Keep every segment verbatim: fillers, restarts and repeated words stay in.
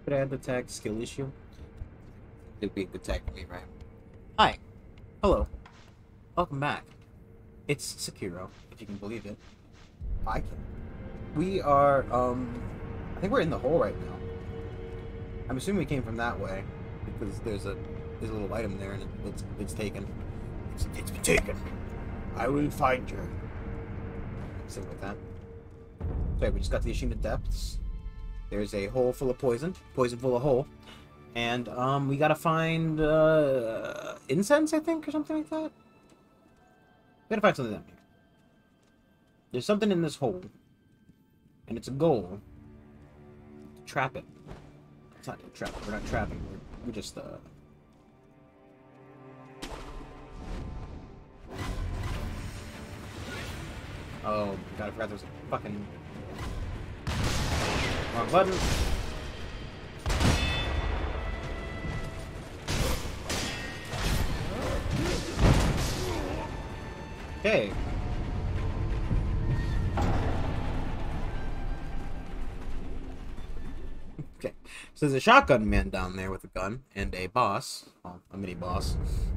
Bad attack skill issue. It'd be a good tag for me, right? Hi. Hello. Welcome back. It's Sekiro, if you can believe it. I can. We are, um... I think we're in the hole right now. I'm assuming we came from that way, because there's a there's a little item there, and it, it's it's taken. It's, it's been taken. I will find you. Something like that. So yeah, we just got to the Ashina Depths. There's a hole full of poison. Poison full of hole. And, um, we gotta find, uh, incense, I think, or something like that? We gotta find something down here. There's something in this hole. And it's a goal. To trap it. It's not to trap it. We're not trapping. We're, we're just, uh... Oh, God, I forgot there was a fucking... Wrong button. Okay. Okay. So there's a shotgun man down there with a gun and a boss. Well, a mini boss.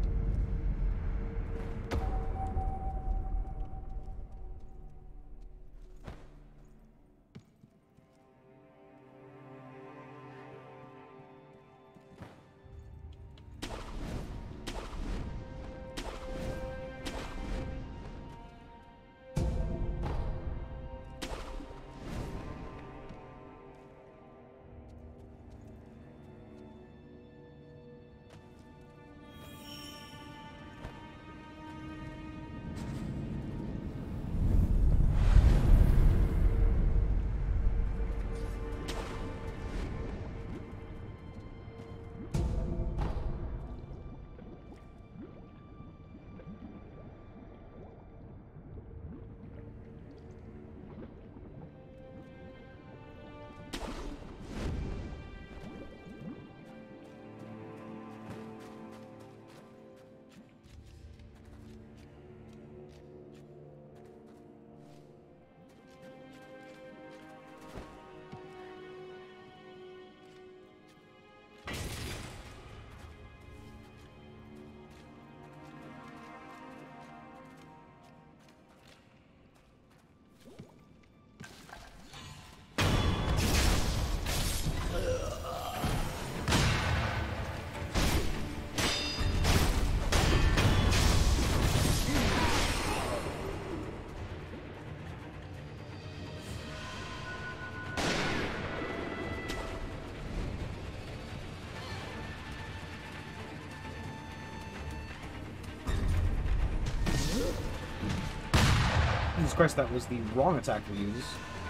Jesus Christ, that was the wrong attack to use.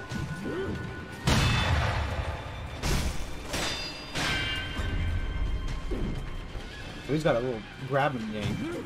So he's got a little grabbing game.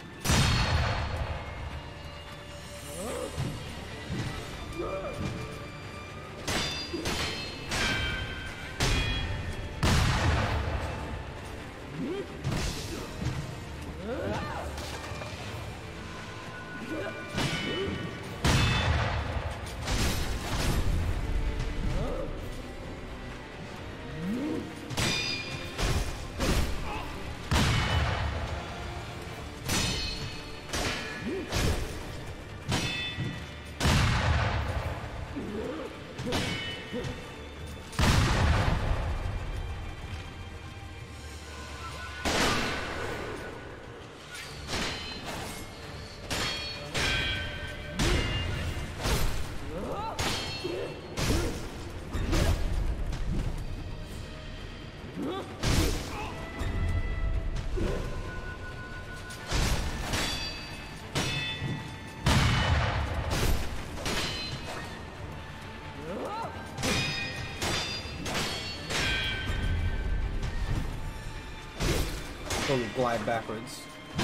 Totally glide backwards.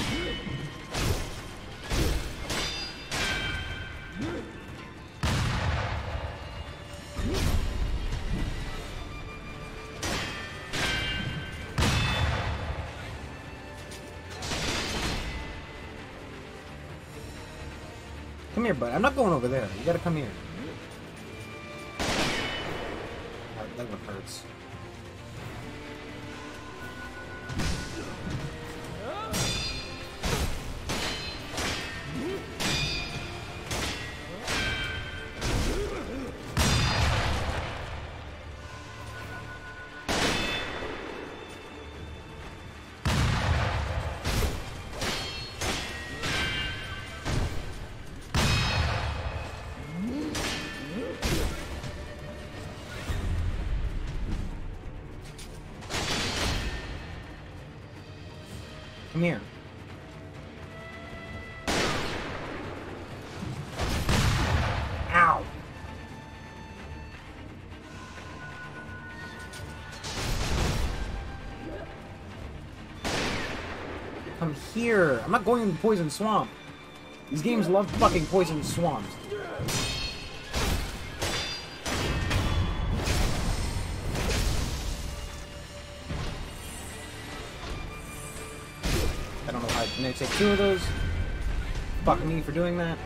Come here, bud. I'm not going over there. You gotta come here. That, that one hurts. Come here. Ow! Come here. I'm not going in the poison swamp. These games love fucking poison swamps. I don't know how I managed to take two of those. Fuck me for doing that.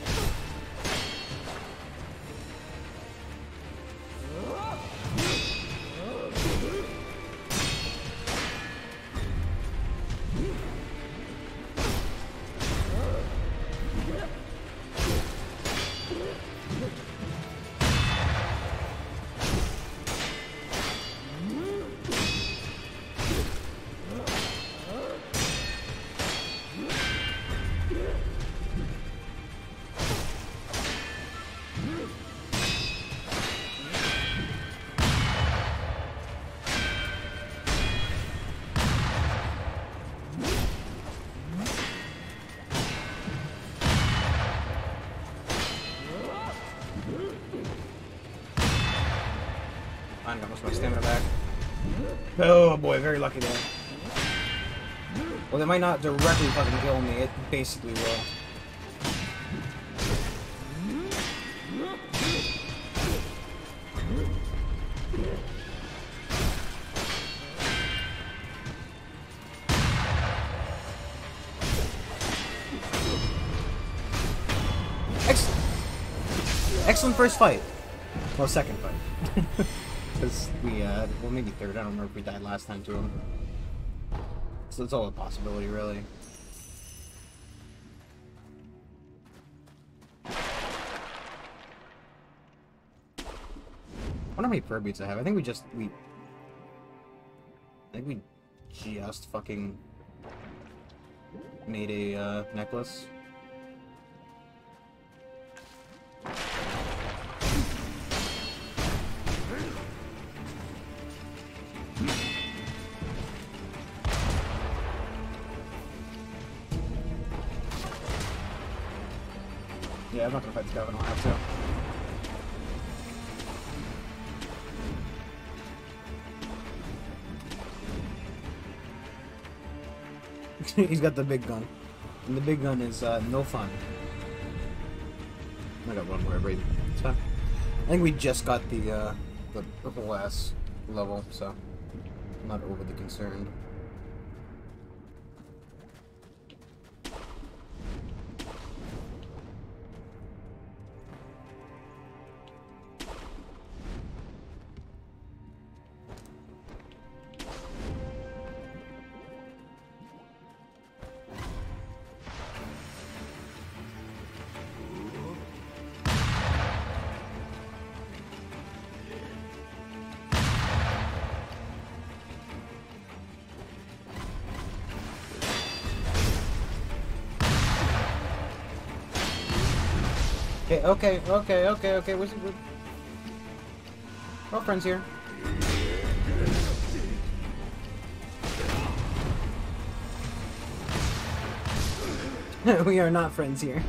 I got most of my stamina back. Oh boy, very lucky there. Well, they might not directly fucking kill me, it basically will. Excellent! Excellent first fight. Well, second fight. Because we, uh, well, maybe third. I don't remember if we died last time to him. So it's all a possibility, really. I wonder how many prayer beads I have. I think we just, we... I think we just fucking made a, uh, necklace. Yeah, I'm not gonna fight this guy if I don't have to. He's got the big gun. And the big gun is uh, no fun. I got one more breathe. It's fine. I think we just got the, uh, the, the whole ass level, so I'm not overly concerned. Okay, okay, okay, okay, okay, we're, we're, we're all friends here. We are not friends here.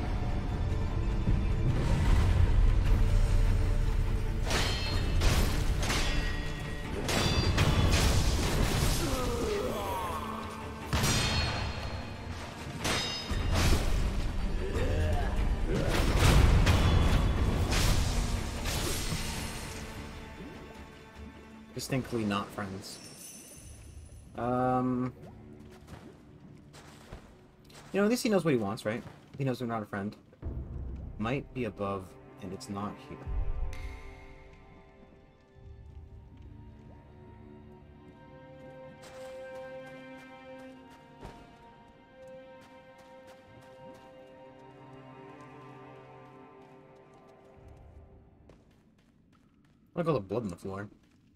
Distinctly not friends. Um, you know, at least he knows what he wants, right? He knows we're not a friend. Might be above, and it's not here. Look at all the blood on the floor.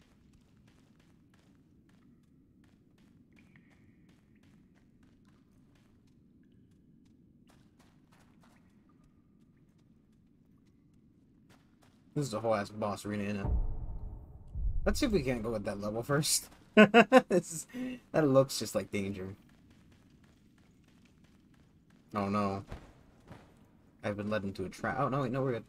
This is a whole ass boss arena in it. Let's see if we can't go at that level first. This is, that looks just like danger. Oh no. I've been led into a trap. Oh no, wait, no, we're good.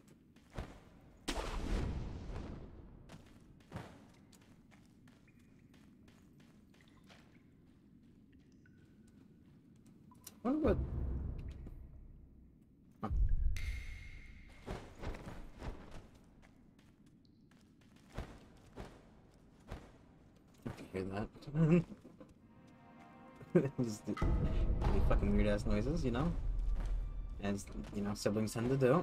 I wonder what. Huh. I can hear that. Just the, the fucking weird ass noises, you know? As, you know, siblings tend to do.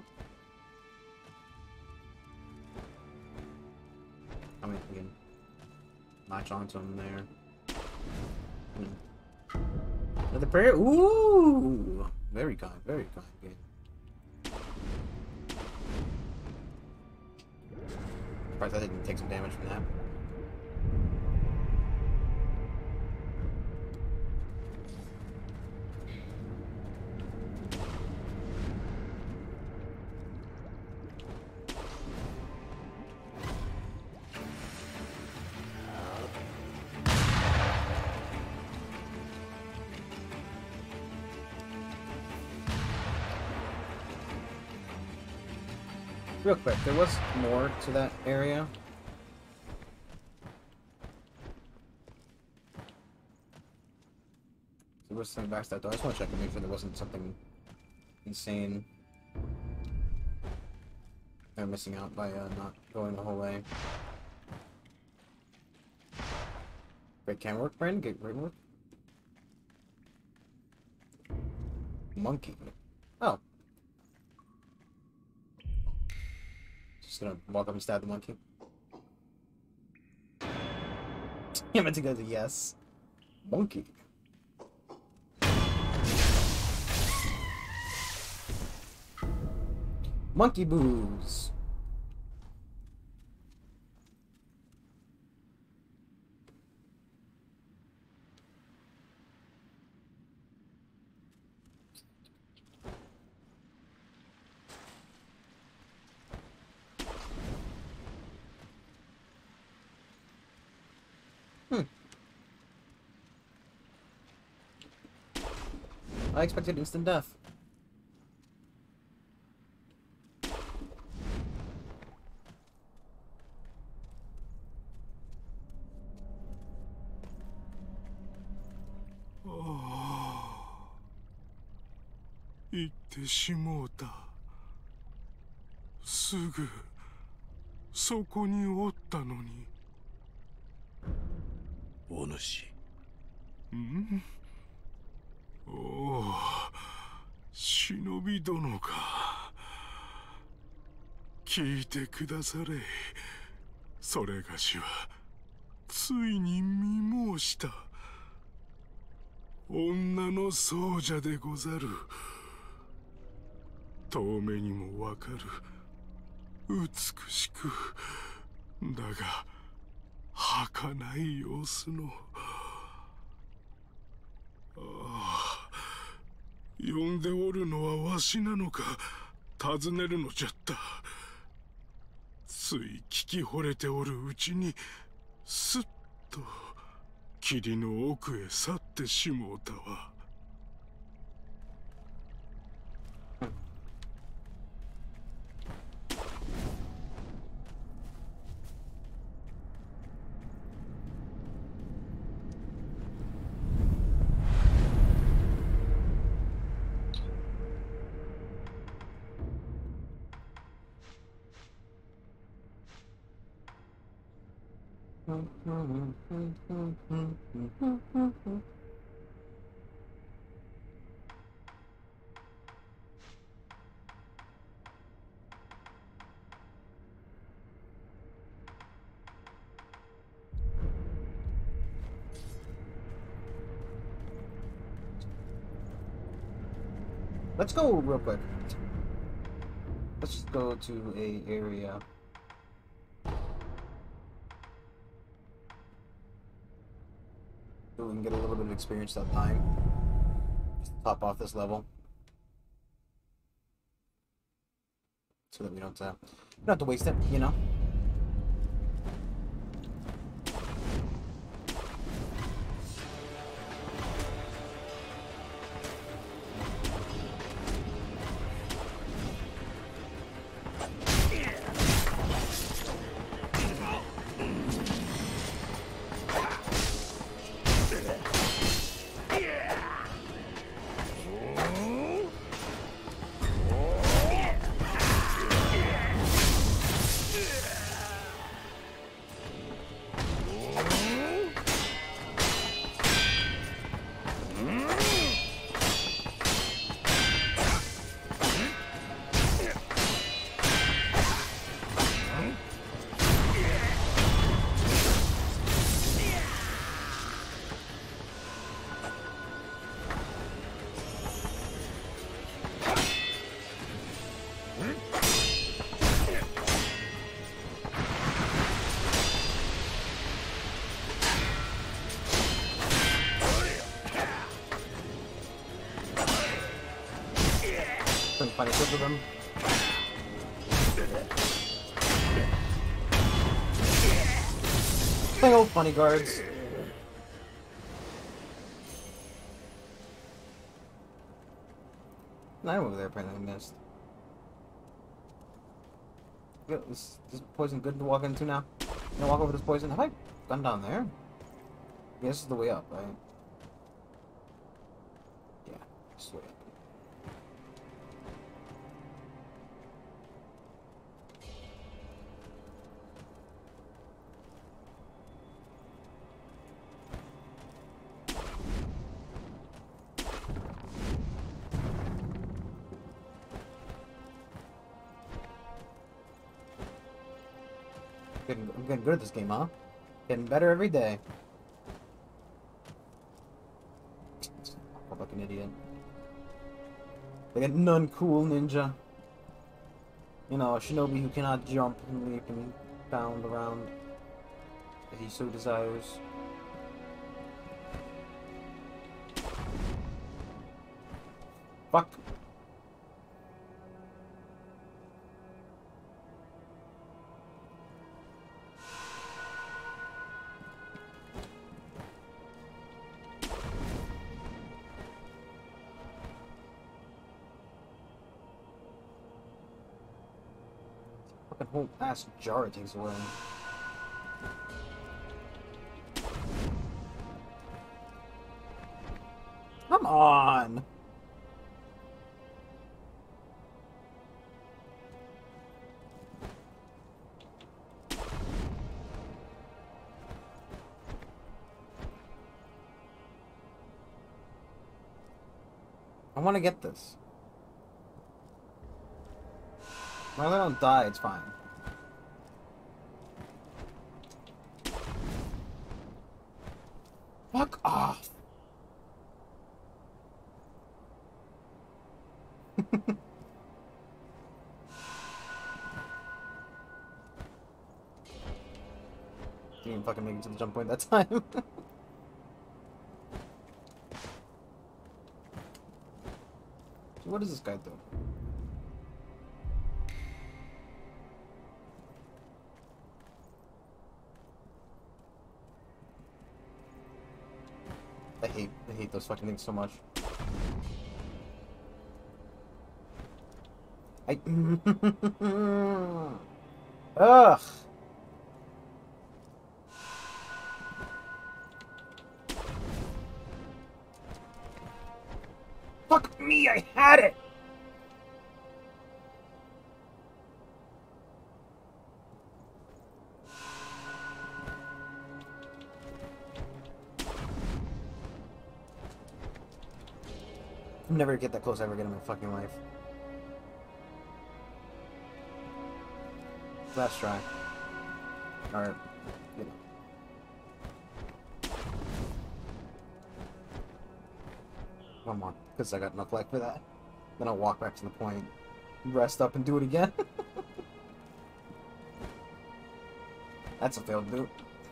I mean, we can latch onto them there. Hmm. Another prayer? Ooh! Very kind, very kind game. Surprised I didn't take some damage from that. Real quick, there was more to that area. There was something back that door. I just want to check and make sure there wasn't something insane they're missing out by uh, not going the whole way. Great camera work, Brandon. Great, great work. Monkey. Oh. Just gonna walk up and stab the monkey. I meant to go to yes. Monkey. Monkey booze. Hmm. I expected instant death. ああ、行ってしもうた。すぐそこにおったのに。 お主。 ん？おお、忍び殿か。聞いてくだされ。それがしはついに見申した。女の僧者でござる。遠目にもわかる。美しく、だが儚い様子の。ああ、呼んでおるのはわしなのか、尋ねるのじゃった。つい聞き惚れておるうちに、すっと霧の奥へ去ってしもうたわ。 Let's go real quick. Let's just go to a area. So we can get a little bit of experience that time. Just top off this level. So that we don't, uh, we don't have to waste it, you know? funny clip with him. Plain old funny guards. I'm over there apparently missed. Is this poison good to walk into now? Can I walk over this poison? Have I gone down there? I guess this is the way up, right? Yeah, this is the way up. Getting, I'm getting good at this game, huh? Getting better every day. I'm like an idiot. Like a non-cool ninja. You know, a shinobi who cannot jump and leap and bound around if he so desires. Fuck. Fucking whole ass jar it takes away. Come on! I want to get this. As long as I don't die, it's fine. Fuck off! Didn't even fucking make it to the jump point that time. So what does this guy do? I hate, I hate those fucking things so much. I... Ugh! Fuck me, I had it! I'm never gonna get that close ever again in my fucking life. Last try. Or, you know. One more, because I got enough life for that. Then I'll walk back to the point, rest up, and do it again. That's a failed loop.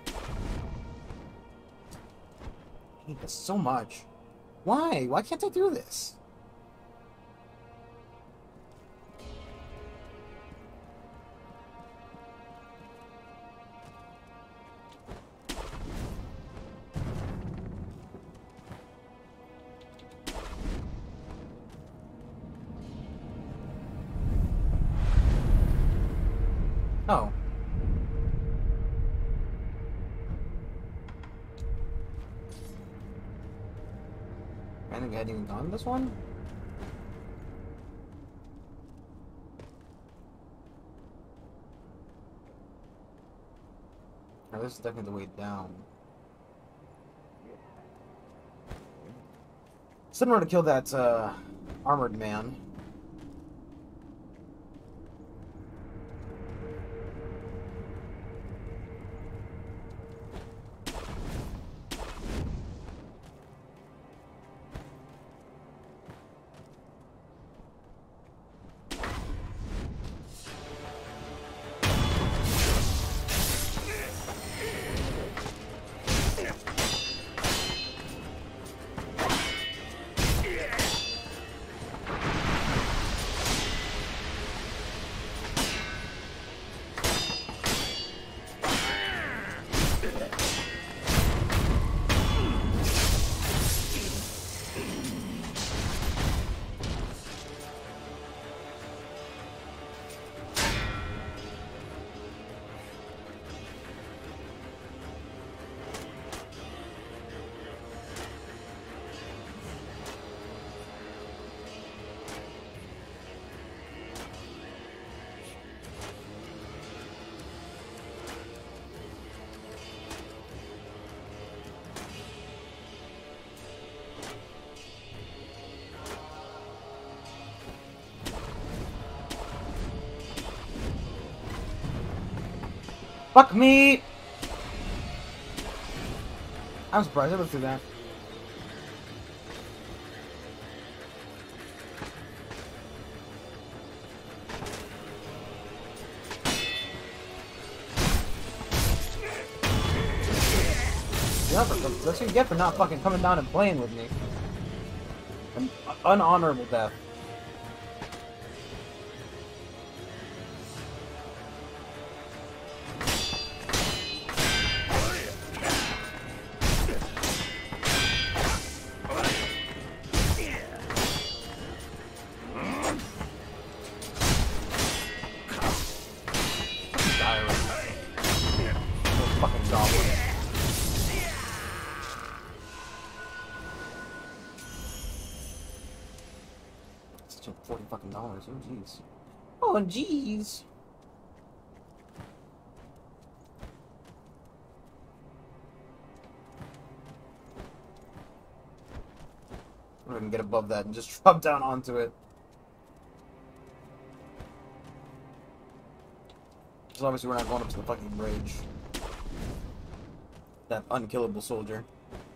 I hate this so much. Why? Why can't I do this? Oh. I think I hadn't even gone this one? Oh, this is definitely the way down. Still in order to kill that uh, armored man. Fuck me! I'm surprised I lived through that. Yeah, that's what you get for not fucking coming down and playing with me. An unhonorable death. Forty fucking dollars. Oh jeez. Oh jeez. We're gonna get above that and just drop down onto it. So obviously we're not going up to the fucking bridge. That unkillable soldier.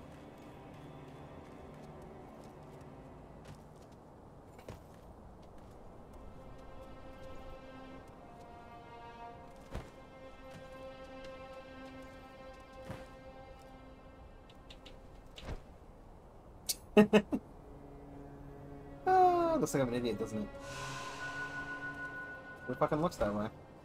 Ah, looks like I'm an idiot, doesn't it? It fucking looks that way.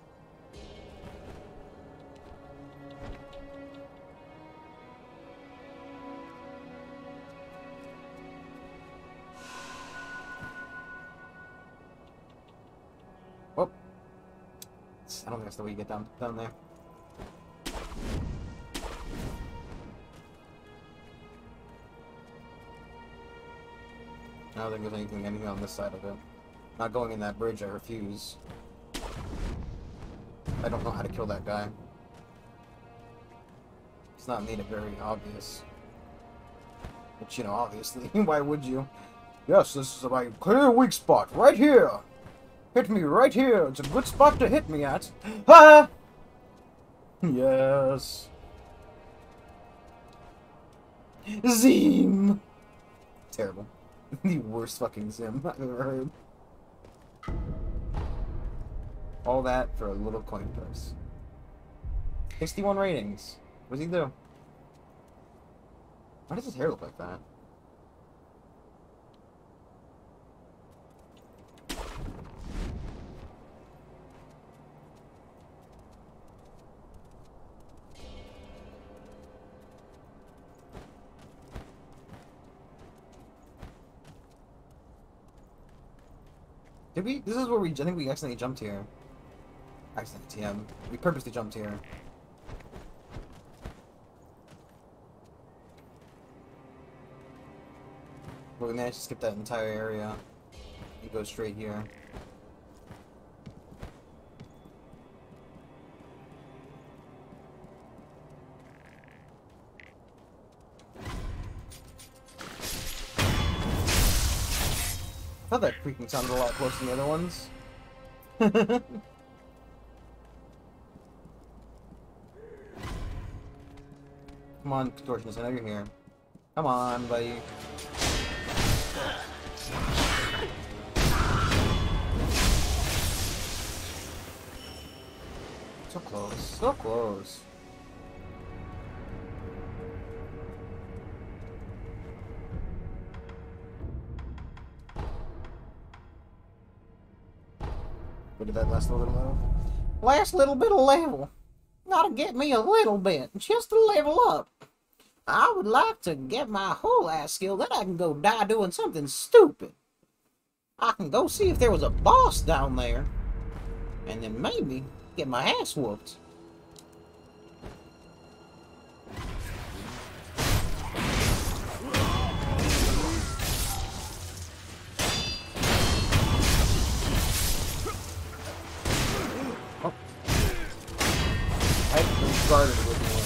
Whoop. I don't think that's the way you get down down there. I don't think there's anything, anything on this side of it. Not going in that bridge, I refuse. I don't know how to kill that guy. It's not made it very obvious. But, you know, obviously, why would you? Yes, this is my clear weak spot, right here! Hit me right here! It's a good spot to hit me at! Ha! Yes! Zim! Terrible. The worst fucking sim I've ever heard. All that for a little coin purse. sixty-one ratings. What does he do? Why does his hair look like that? Did we? This is where we. I think we accidentally jumped here. Accidentally, T M. We purposely jumped here. But we managed to skip that entire area and go straight here. I thought that creaking sounded a lot closer than the other ones. Come on, Contortionist, I know you're here. Come on, buddy. So close, so close. What did that last little bit of level? Last little bit of level. Gotta get me a little bit, just to level up. I would like to get my whole ass skill, then I can go die doing something stupid. I can go see if there was a boss down there, and then maybe get my ass whooped. Oh. I started with one.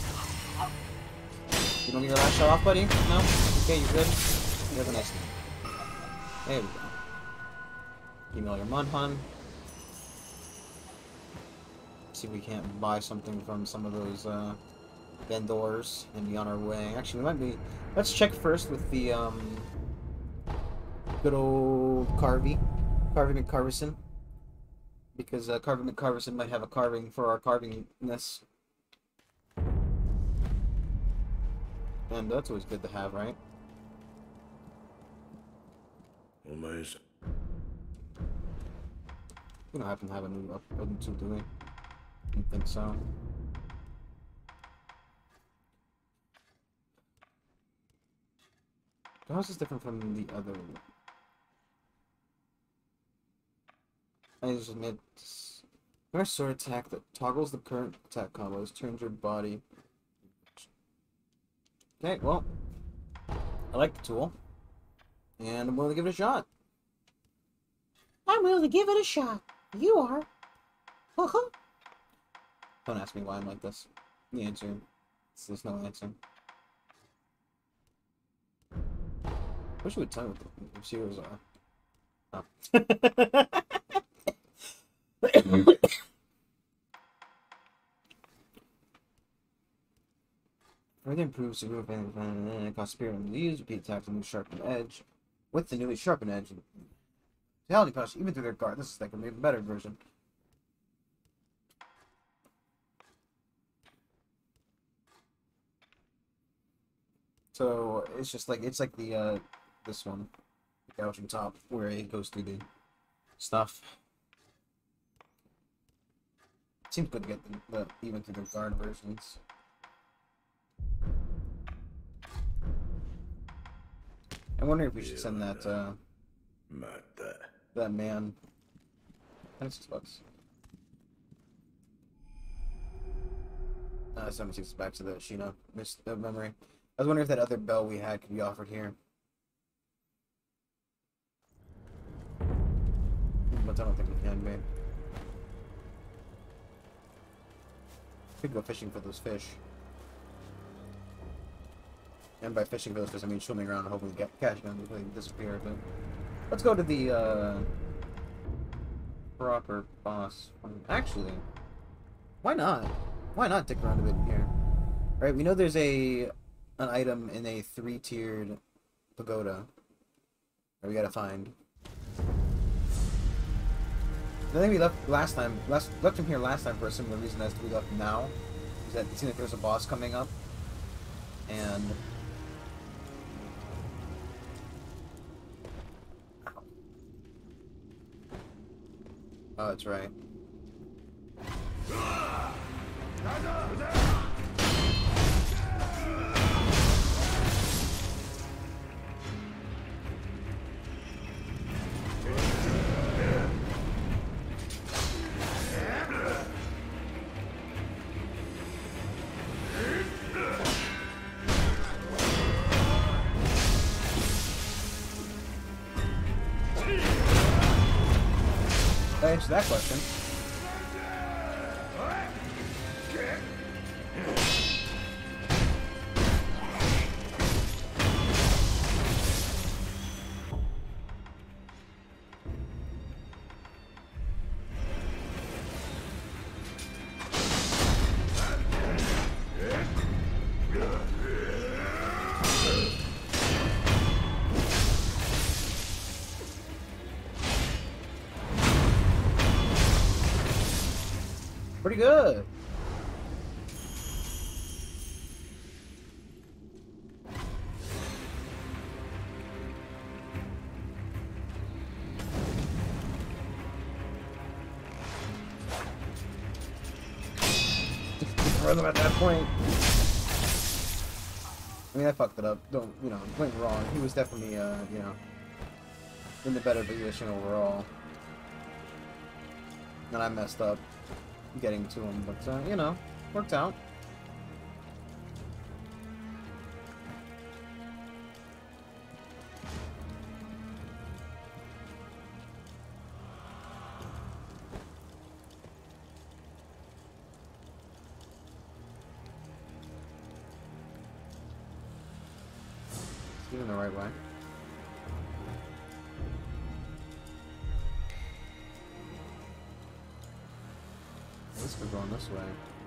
You don't get your last shot off, buddy? No? Okay, you good? You have a nice one. There we go. Email your Mudhun. see if we can't buy something from some of those uh, vendors and be on our way. Actually, we might be. Let's check first with the um, good old Carvey, Carvey McCarverson, because uh, Carvey McCarverson might have a carving for our carvingness, and that's always good to have, right? We don't happen to have a new upgrade too, do we? I don't think so. How is this different from the other? I just admit, our sword attack that toggles the current attack combos, turns your body. Okay, well, I like the tool, and I'm willing to give it a shot. I'm willing to give it a shot. You are. Don't ask me why I'm like this. The answer is there's no answer. Wish you would tell me what the zeros are. Oh. Further improves the move and cost spirit and leaves, repeat attacks with a new sharpened edge. With the newly sharpened edge, vitality punch even through their guard. This is like a maybe better version. So it's just like it's like the uh this one, the gouging top, where it goes through the stuff. Seems good to get the, the even through the guard versions. I wonder if we should send that uh that man. That's bucks. Uh, seventy-six back to the Sheena missed uh, memory. I was wondering if that other bell we had could be offered here. But I don't think we can, babe. Could go fishing for those fish. And by fishing for those fish, I mean swimming around and hoping to get catch them before they disappear. But let's go to the uh, proper boss. Actually, why not? Why not dick around a bit here? Right, we know there's a an item in a three-tiered pagoda that we gotta find. I think we left last time, last, left him here last time for a similar reason as we left now. Is that it seemed like there's a boss coming up, and oh, that's right. That answers that question. Pretty good. Run him at that point. I mean, I fucked it up. Don't, you know, went wrong. He was definitely, uh, you know, in the better position overall. And I messed up getting to him, but, uh, you know, worked out. He's in the right way. This could going this way.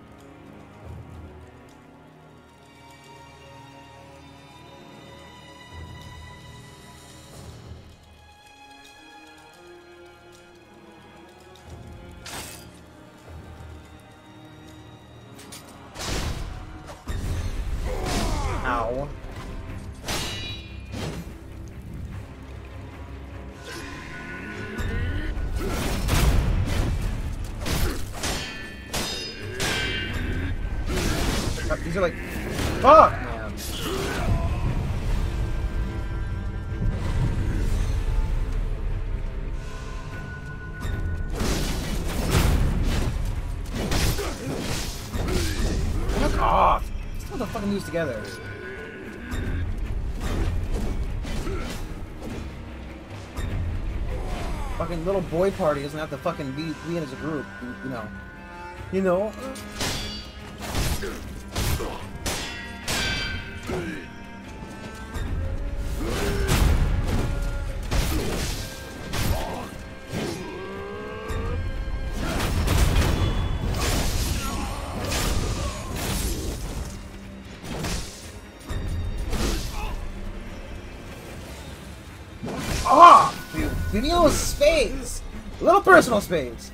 Ow. These are like, fuck, man. Fuck off. Let's put the fucking moves together. Fucking little boy party doesn't have to fucking be, be in as a group, you know. You know? Ah! Dude, give me a little space! A little personal space!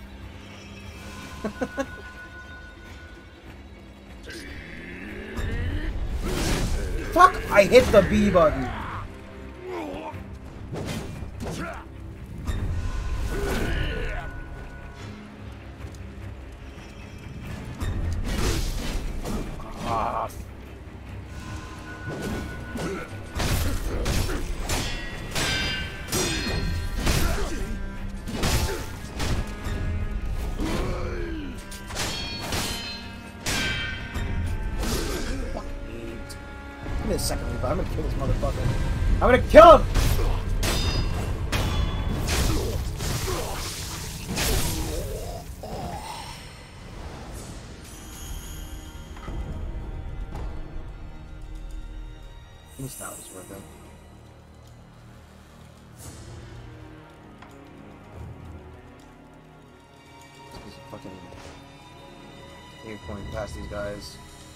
Fuck! I hit the B button! Ah. Give me a second, Levi. I'm gonna kill this motherfucker. I'm gonna kill him! At least that was worth it. Just fucking aim point past these guys.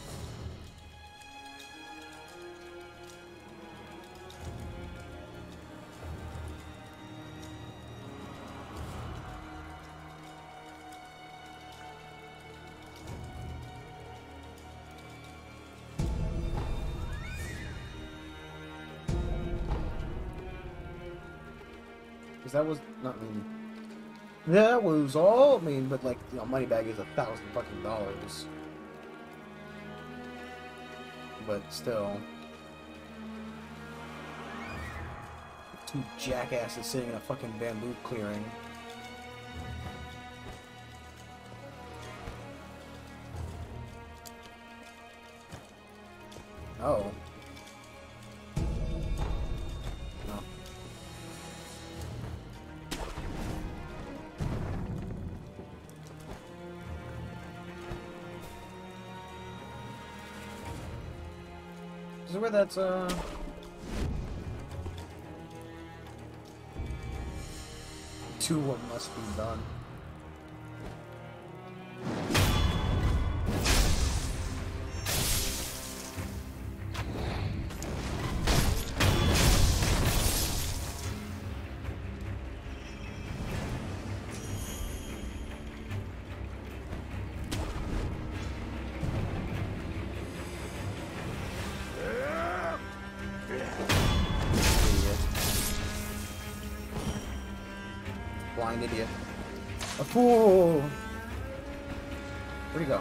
Because that was not mean. That was all I mean, but like, you know, money bag is a thousand fucking dollars. But still, two jackasses sitting in a fucking bamboo clearing. Oh. Is it where that's, uh... two of them must be done. Blind idiot. A fool! Where'd he go?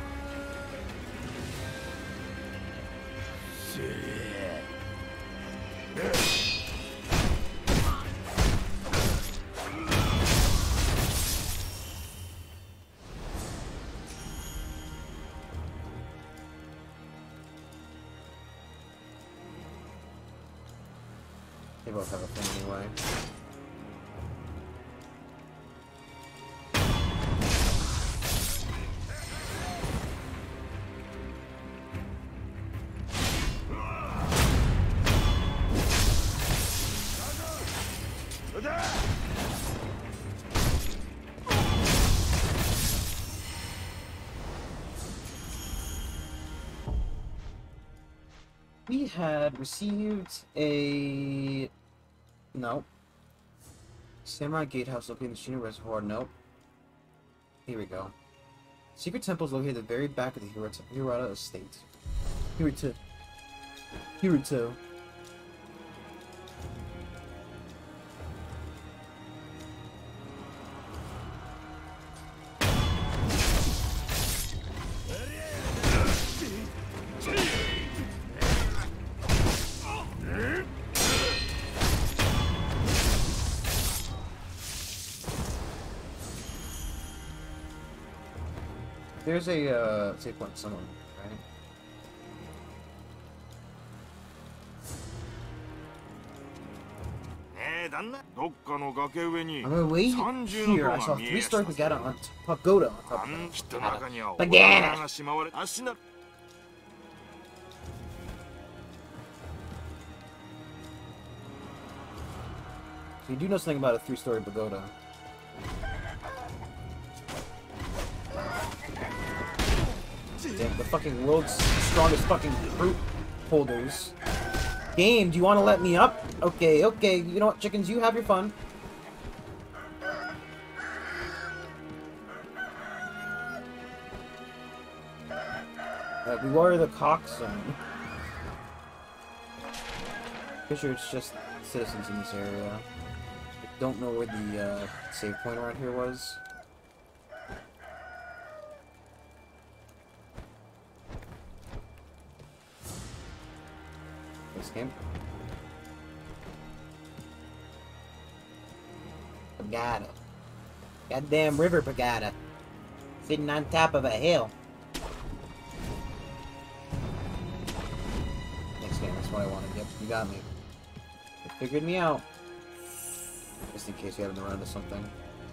They both have a thing anyway. We had received a... No. Samurai Gatehouse located in the Shino Reservoir. Nope. Here we go. Secret temple is located at the very back of the Hirata, Hirata estate. Hiruto. Hiruto. There's a uh, save point somewhere, right? ねえ旦那どっかの崖上に I'm gonna wait 三重の here. 塔 I が saw 見 three え story た pagoda on pagoda on top あ of ん it. きっと中には Pagoda おがしまわれ足な So you do know something about a three-story pagoda. Damn, the fucking world's strongest fucking fruit holders. Game, do you want to let me up? Okay, okay. You know what, chickens? You have your fun. Uh, beware of the coxswain. Pretty sure it's just citizens in this area. I don't know where the uh, save point around here was. This game. Pagoda. Goddamn river pagoda. Sitting on top of a hill. Next game, that's what I wanted. Yep, you got me. You figured me out. Just in case you haven't run into something.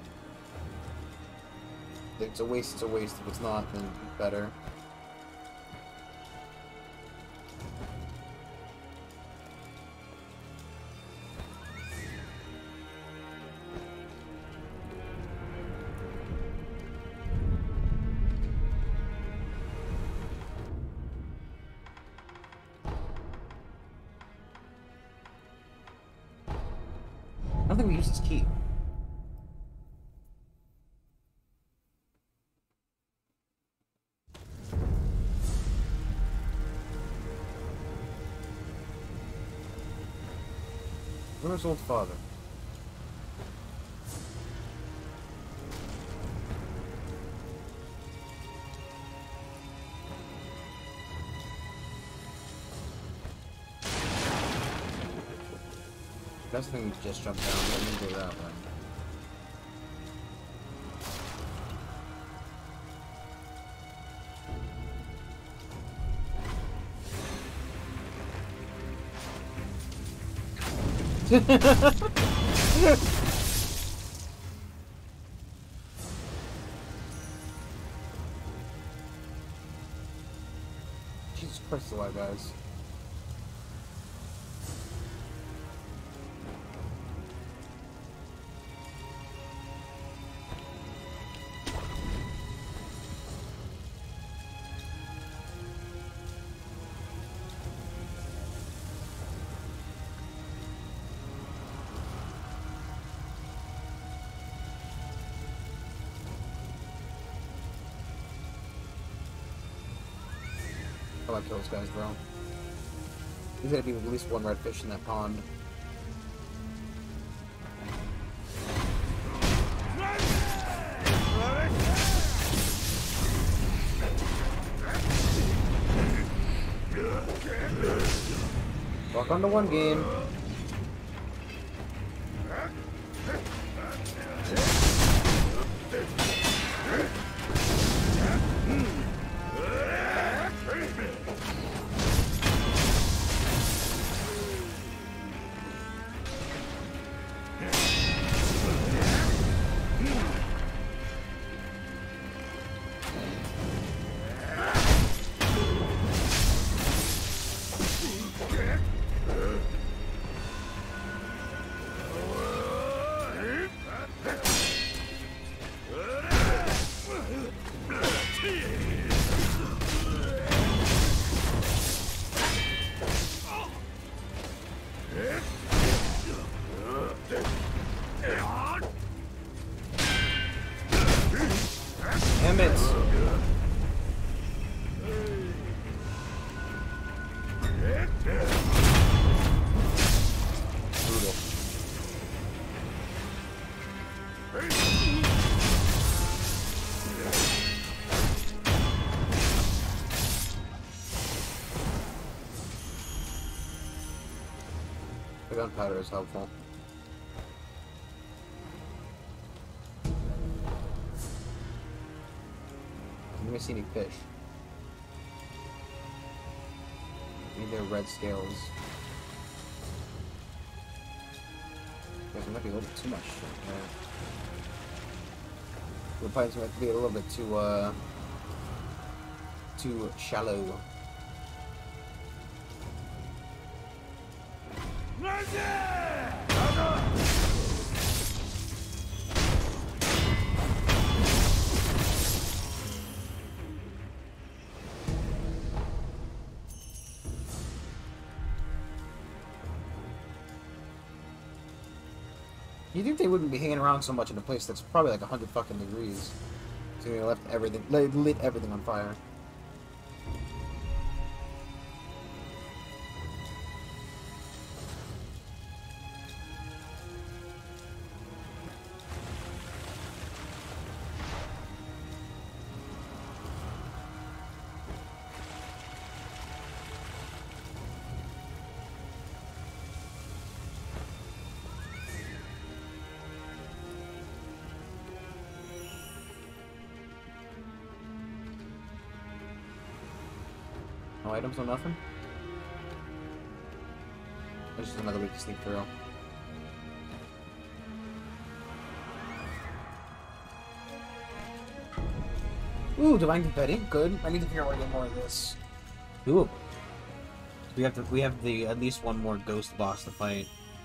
If it's a waste, it's a waste. If it's not, then better. I don't think we used this key. Where's old father? That's the thing we just jumped down. Let me go that way. Jesus Christ alive, guys. I like those guys, bro. There's gotta be at least one redfish in that pond. Walk onto one game. gunpowder is helpful. Let me see any fish. Maybe they're red scales. Guys, there might be a little bit too much. Uh, the pipes might be a little bit too, uh, too shallow. You think they wouldn't be hanging around so much in a place that's probably like a hundred fucking degrees? So they left everything, they lit everything on fire. No items, no nothing? There's just another way to sneak through. Ooh, divine confetti. Good. I need to figure out where to get more of this. Ooh. We have to we have the at least one more ghost boss to fight.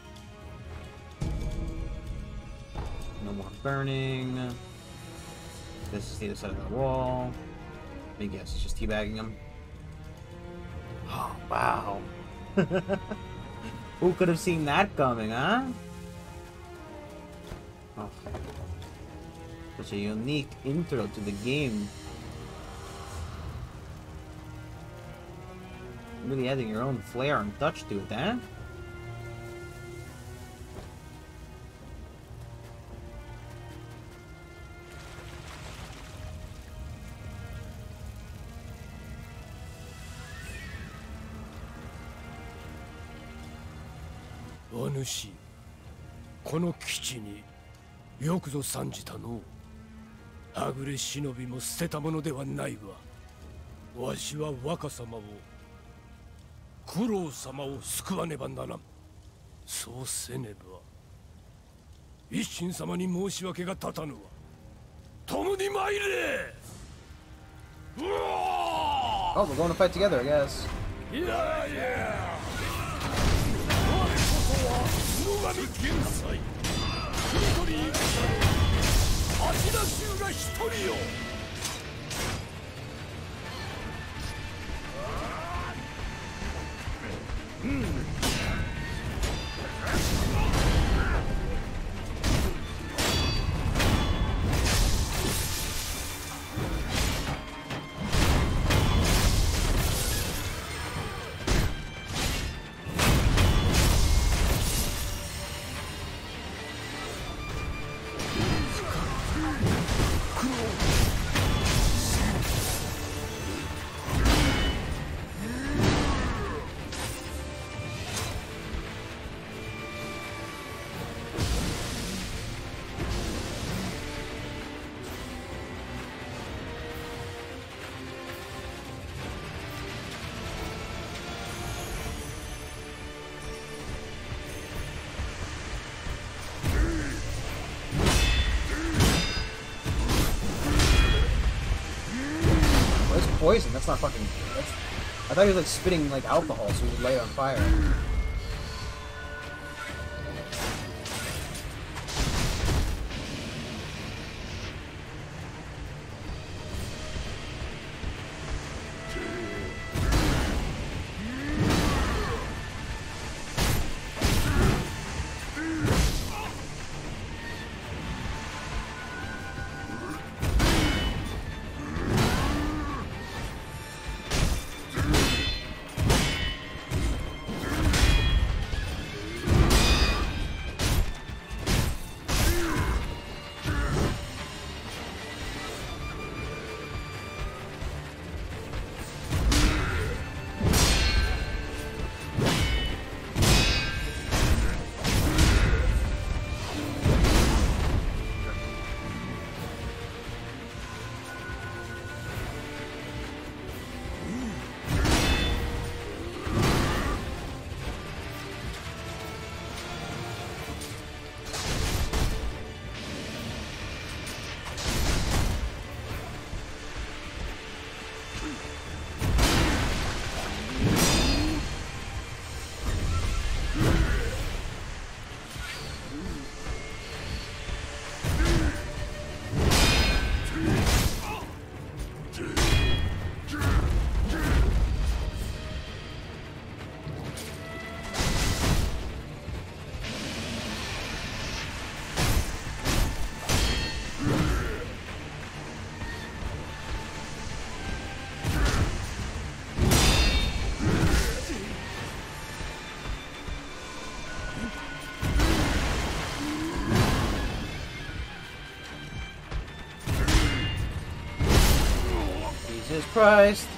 No more burning. This is the other side of the wall. Let me guess, it's just teabagging him. Oh, wow. Who could have seen that coming, huh? Oh. Such a unique intro to the game. Really adding your own flair and touch to it, huh? O主、この基地によくぞ参じたの。はぐれ忍びも捨てたものではないわ。わしは若様を、九郎様を救わねばならん。そうせねば、一心様に申し訳が立たぬわ。共に参れ。 Oh, we're going to fight together, I guess. いやいや。野上玄斎、黒鳥戦の芦田衆が一人よ。うん。 Poison, that's not fucking... That's, I thought he was like spitting like alcohol so he would light it on fire. Jesus Christ.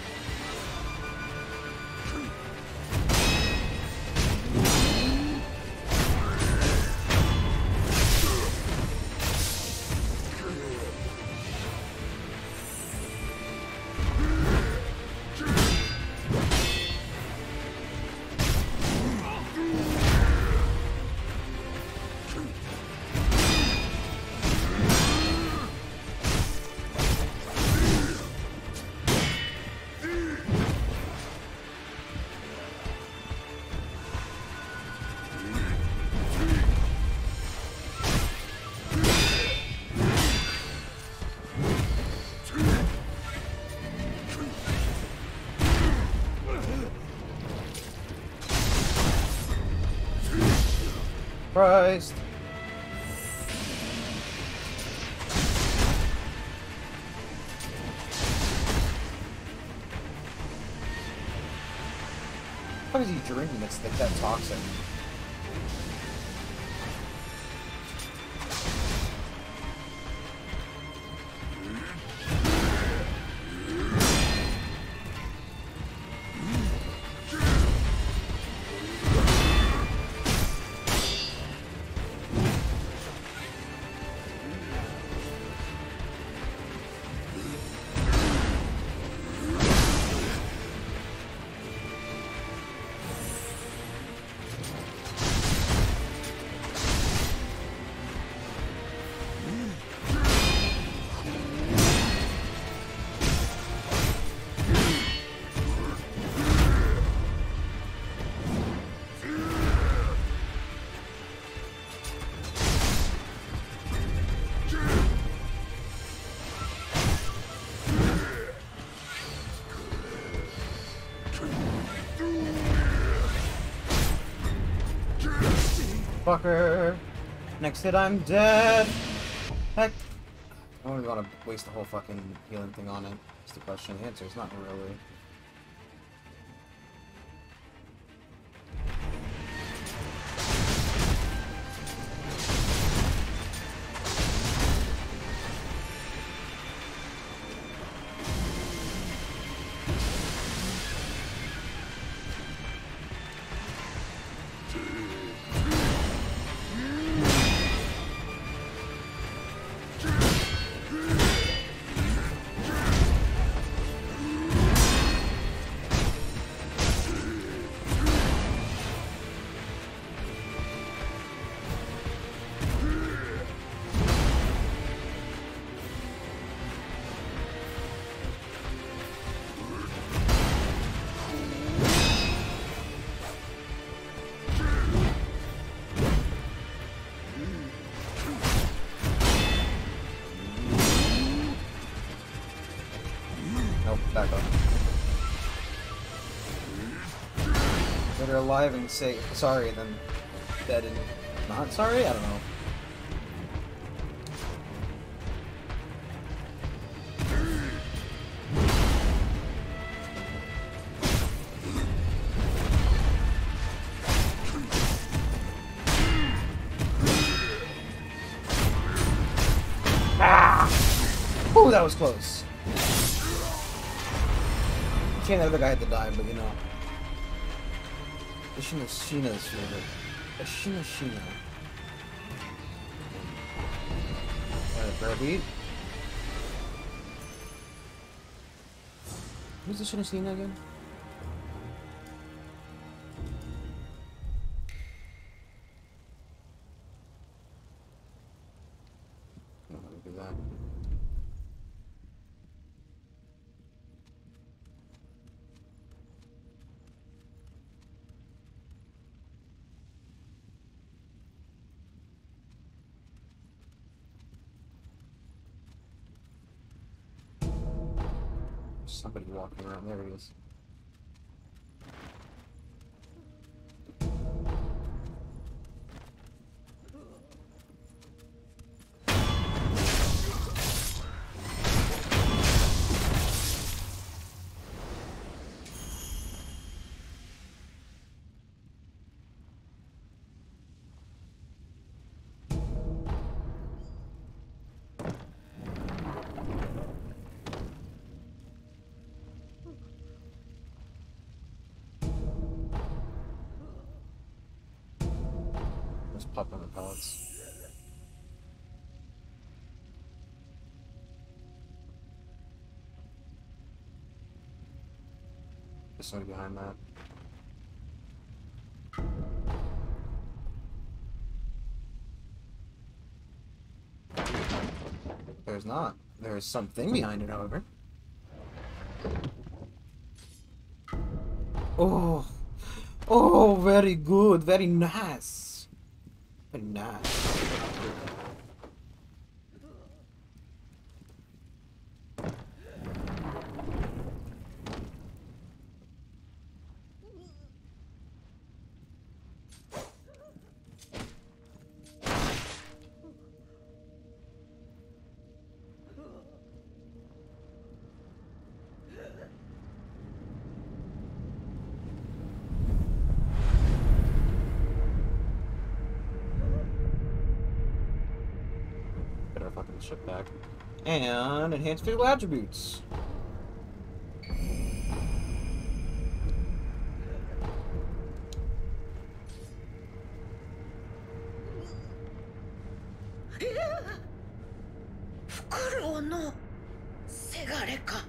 Christ. What is he drinking that's like that toxic? Fucker. Next hit, I'm dead. Heck. I don't really want to waste the whole fucking healing thing on it. That's the question. The answer is not really. Back up. Better alive and say sorry than dead and not sorry? I don't know. Ah! Ooh, that was close. Shame that other guy had to die, but you know. Ashina Shina's favorite. Ashina Shina. Alright, bear beat. Who's Ashina Shina again? I don't know how to do that. somebody walking around. There he is. Pop on the pellets. There's somebody behind that. There's not. There's something behind it, however. Oh, oh, very good, very nice. Very nice. Fucking ship back. And enhanced physical attributes. Fukuro no segare ka.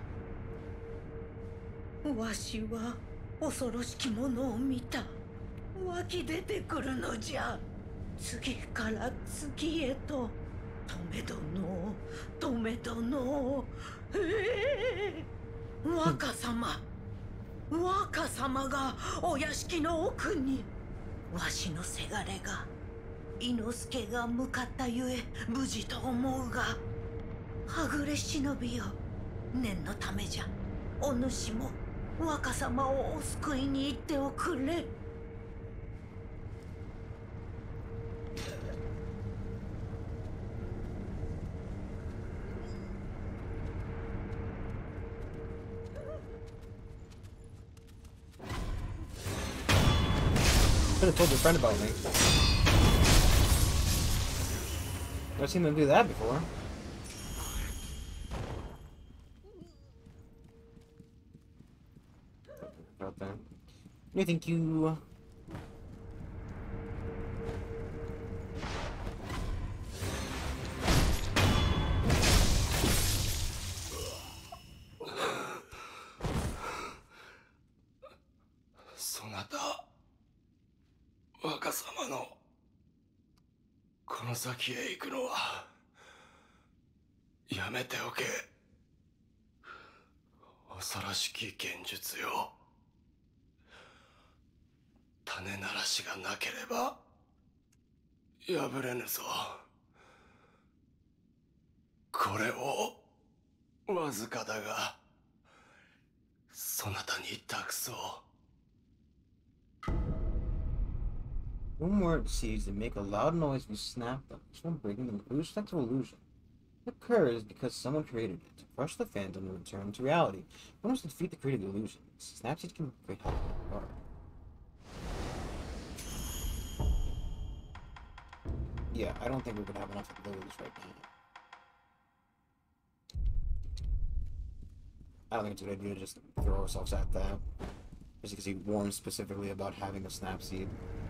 わしは恐ろしきものを見た。湧き出てくるのじゃ。次から次へと。 止め殿、止め殿、ええー、若様、若様がお屋敷の奥に。わしのせがれが、伊之助が向かったゆえ無事と思うが、はぐれ忍びよ、念のためじゃ。お主も若様をお救いに行っておくれ。 Could have told your friend about me. Never seen them do that before. About that. No, thank you. Sonata. 若様のこの先へ行くのはやめておけ。恐ろしき現実よ。種ならしがなければ破れぬぞ。これをわずかだがそなたに託そう。 One more seeds that make a loud noise when you snap them. Each one breaking the most effective illusion. It occurs because someone created it to crush the phantom and return to reality. One must defeat the creator of the illusion. Snapseed can be great help in that regard. Yeah, I don't think we would have enough abilities right now. I don't think it's a good idea to just throw ourselves at that. Just because he warned specifically about having a Snapseed.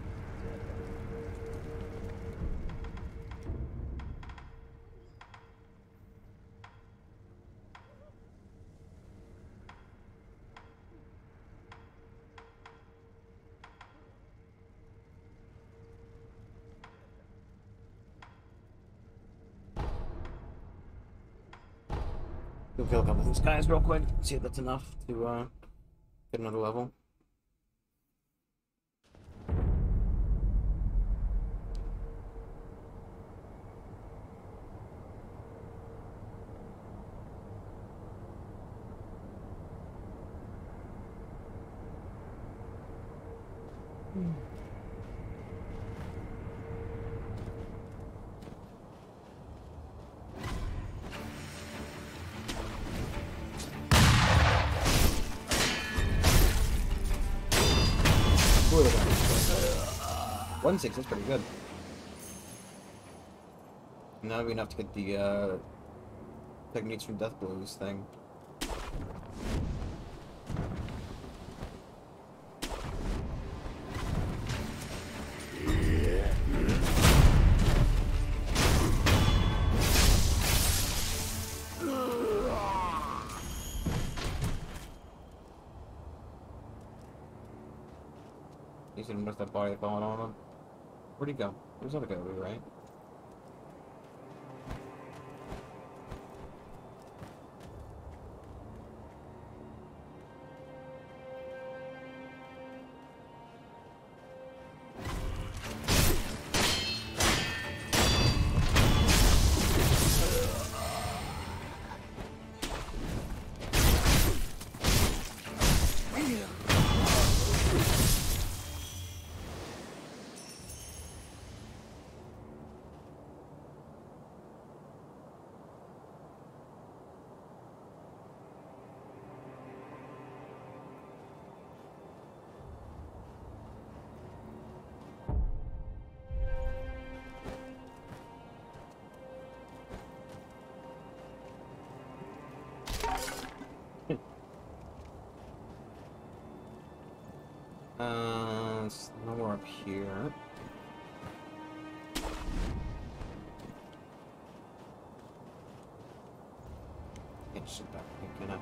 We'll kill a couple of these guys real quick, see if that's enough to uh, get another level. One six, that's pretty good. Now we have to get the uh, techniques from Death Blows thing. He said, "What's that body falling on him?" Where'd he go? There's another guy over here, right? Uh, it's nowhere up here. Can't sit back here, can I?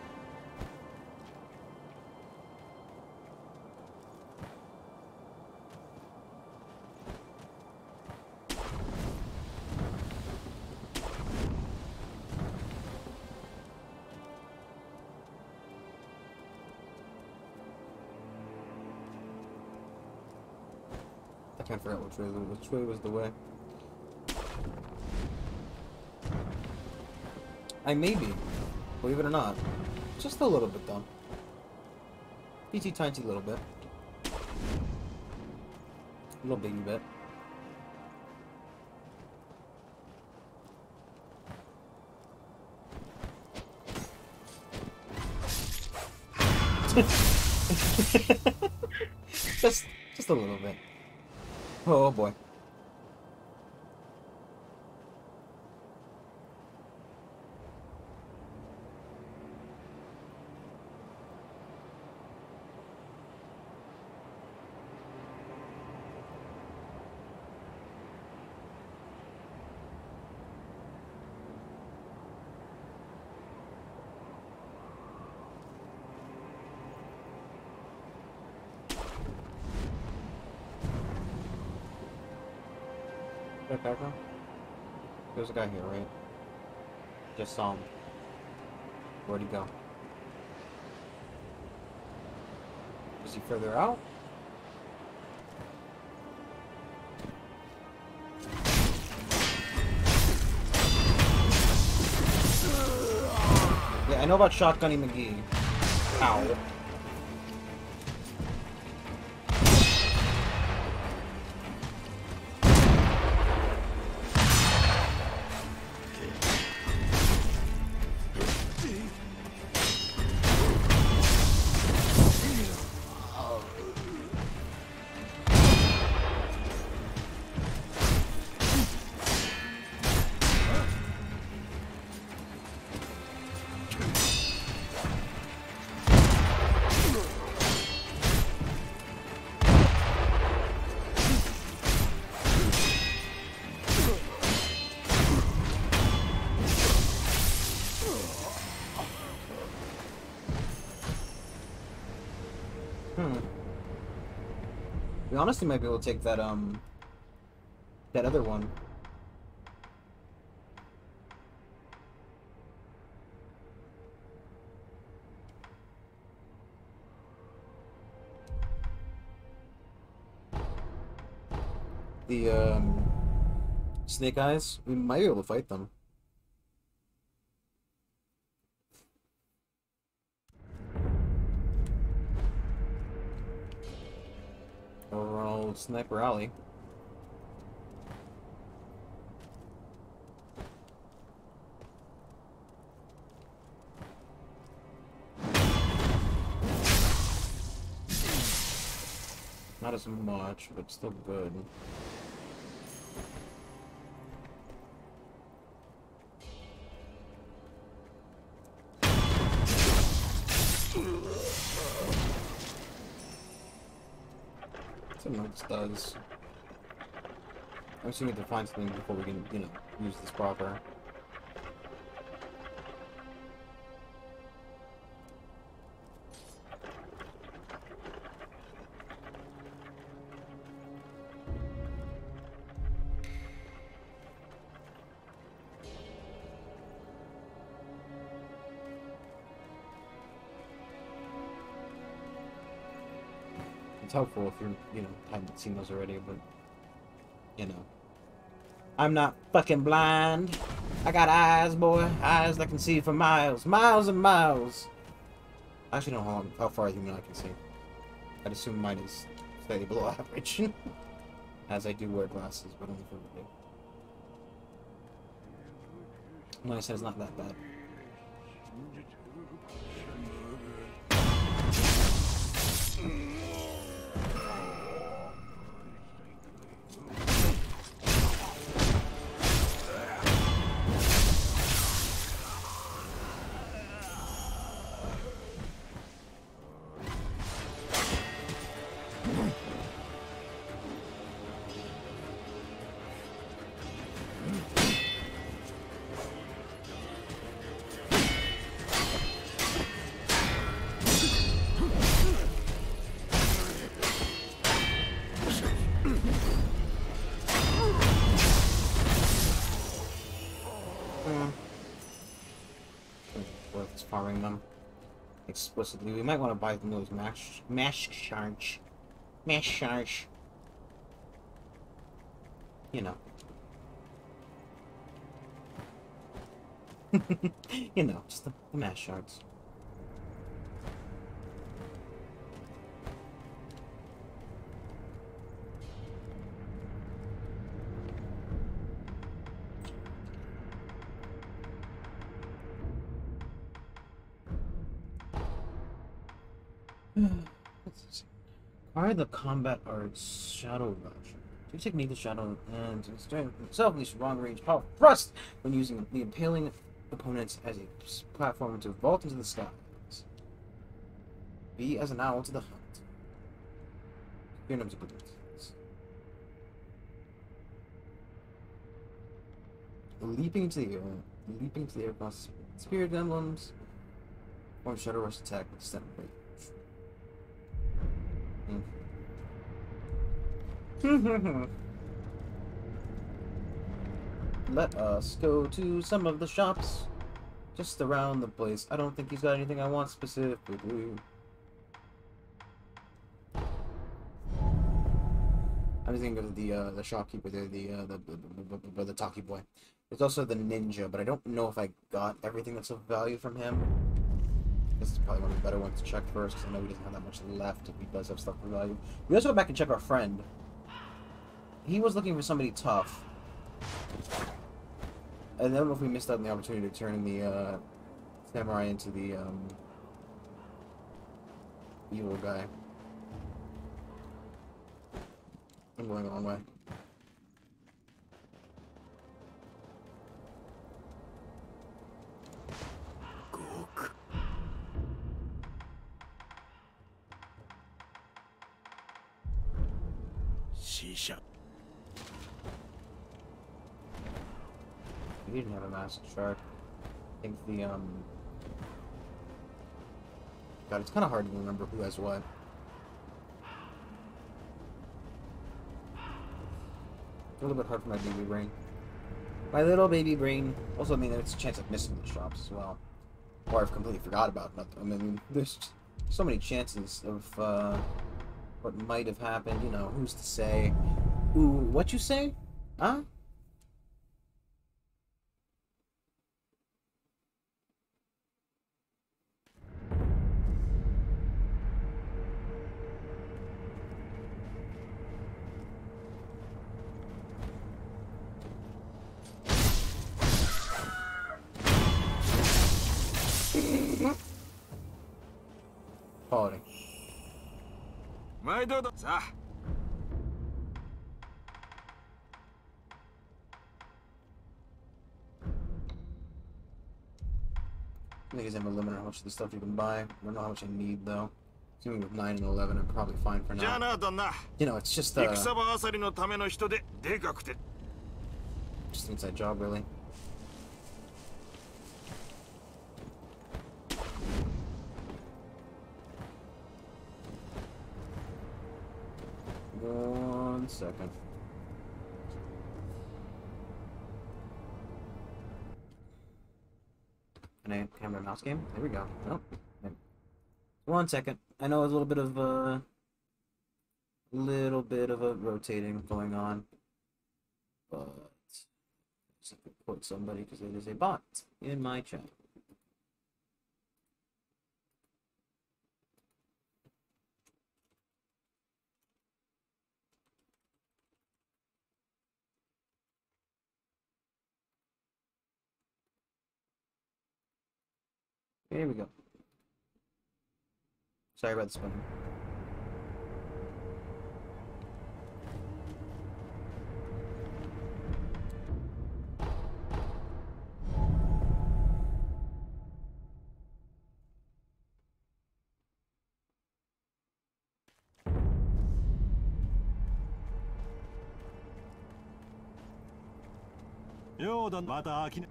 I forgot which way, which way was the way. I may be, believe it or not. Just a little bit, though. Teensy tiny little bit. A little baby bit. just, just a little bit. Oh boy. Background? There's a guy here, right? Just saw him. Where'd he go? Is he further out? Yeah, I know about Shotgunny McGee. Ow. Hmm. We honestly might be able to take that, um... that other one. The, um... Snake Eyes. We might be able to fight them. old Sniper Alley. Not as much, but still good. That's what Notes does. I'm assuming to find something before we can, you know, use this proper. It's helpful if you you know haven't seen those already, but you know, I'm not fucking blind. I got eyes, boy, eyes that can see for miles, miles and miles. I actually don't know how, how far human I can see. I'd assume mine is slightly below average, as I do wear glasses, but only for the day. My eyesight is not that bad. Farming them explicitly. We might want to buy them those mash mash sharks. Mash sharks. You know. You know, just the, the mash sharks. Acquire the combat arts Shadow Rush. Do technique the shadow and strength himself unleash long range power thrust when using the impaling opponents as a platform to vault into the skies. Be as an owl to the hunt. Fear numbers abilities. Leaping into the air. Leaping into the air across spirit emblems. Form Shadow Rush attack with extended range. Let us go to some of the shops just around the place. I don't think he's got anything I want specifically. I'm thinking of the uh, the shopkeeper there, the uh, the, the, the the talkie boy. There's also the ninja, but I don't know if I got everything that's of value from him. This is probably one of the better ones to check first, because I know he doesn't have that much left if he does have stuff of value. We also go back and check our friend. He was looking for somebody tough. I don't know if we missed out on the opportunity to turn the uh, samurai into the um, evil guy. I'm going the wrong way. He didn't have a masked shark. I think the, um... God, it's kind of hard to remember who has what. A little bit hard for my baby brain. My little baby brain. Also, I mean, there's a chance of missing the shops as well. Or I've completely forgot about nothing. I mean, there's so many chances of, uh... what might have happened, you know, who's to say? Ooh, what you say? Huh? 毎度ださあ。 I think there's a limit on how much of the stuff you can buy. I don't know how much I need though. Assuming with nine and eleven, I'm probably fine for じゃあ now. な、旦那。 You know, it's just uh, 戦場あさりのための人ででかくて。 just an inside job, really. One second. Can I camera mouse game? There we go. Nope. One second. I know a little bit of a uh, little bit of a rotating going on, but just report somebody because it is a bot in my chat. Here we go. Sorry about the spinning. Yo, だ、また飽きな。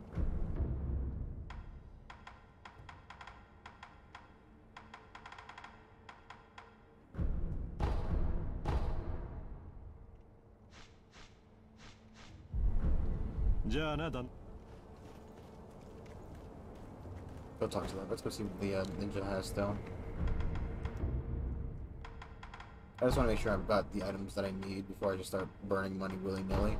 じゃあな、旦 Go talk to that. Let's go see what the uh, ninja has still. I just want to make sure I've got the items that I need before I just start burning money willy-nilly.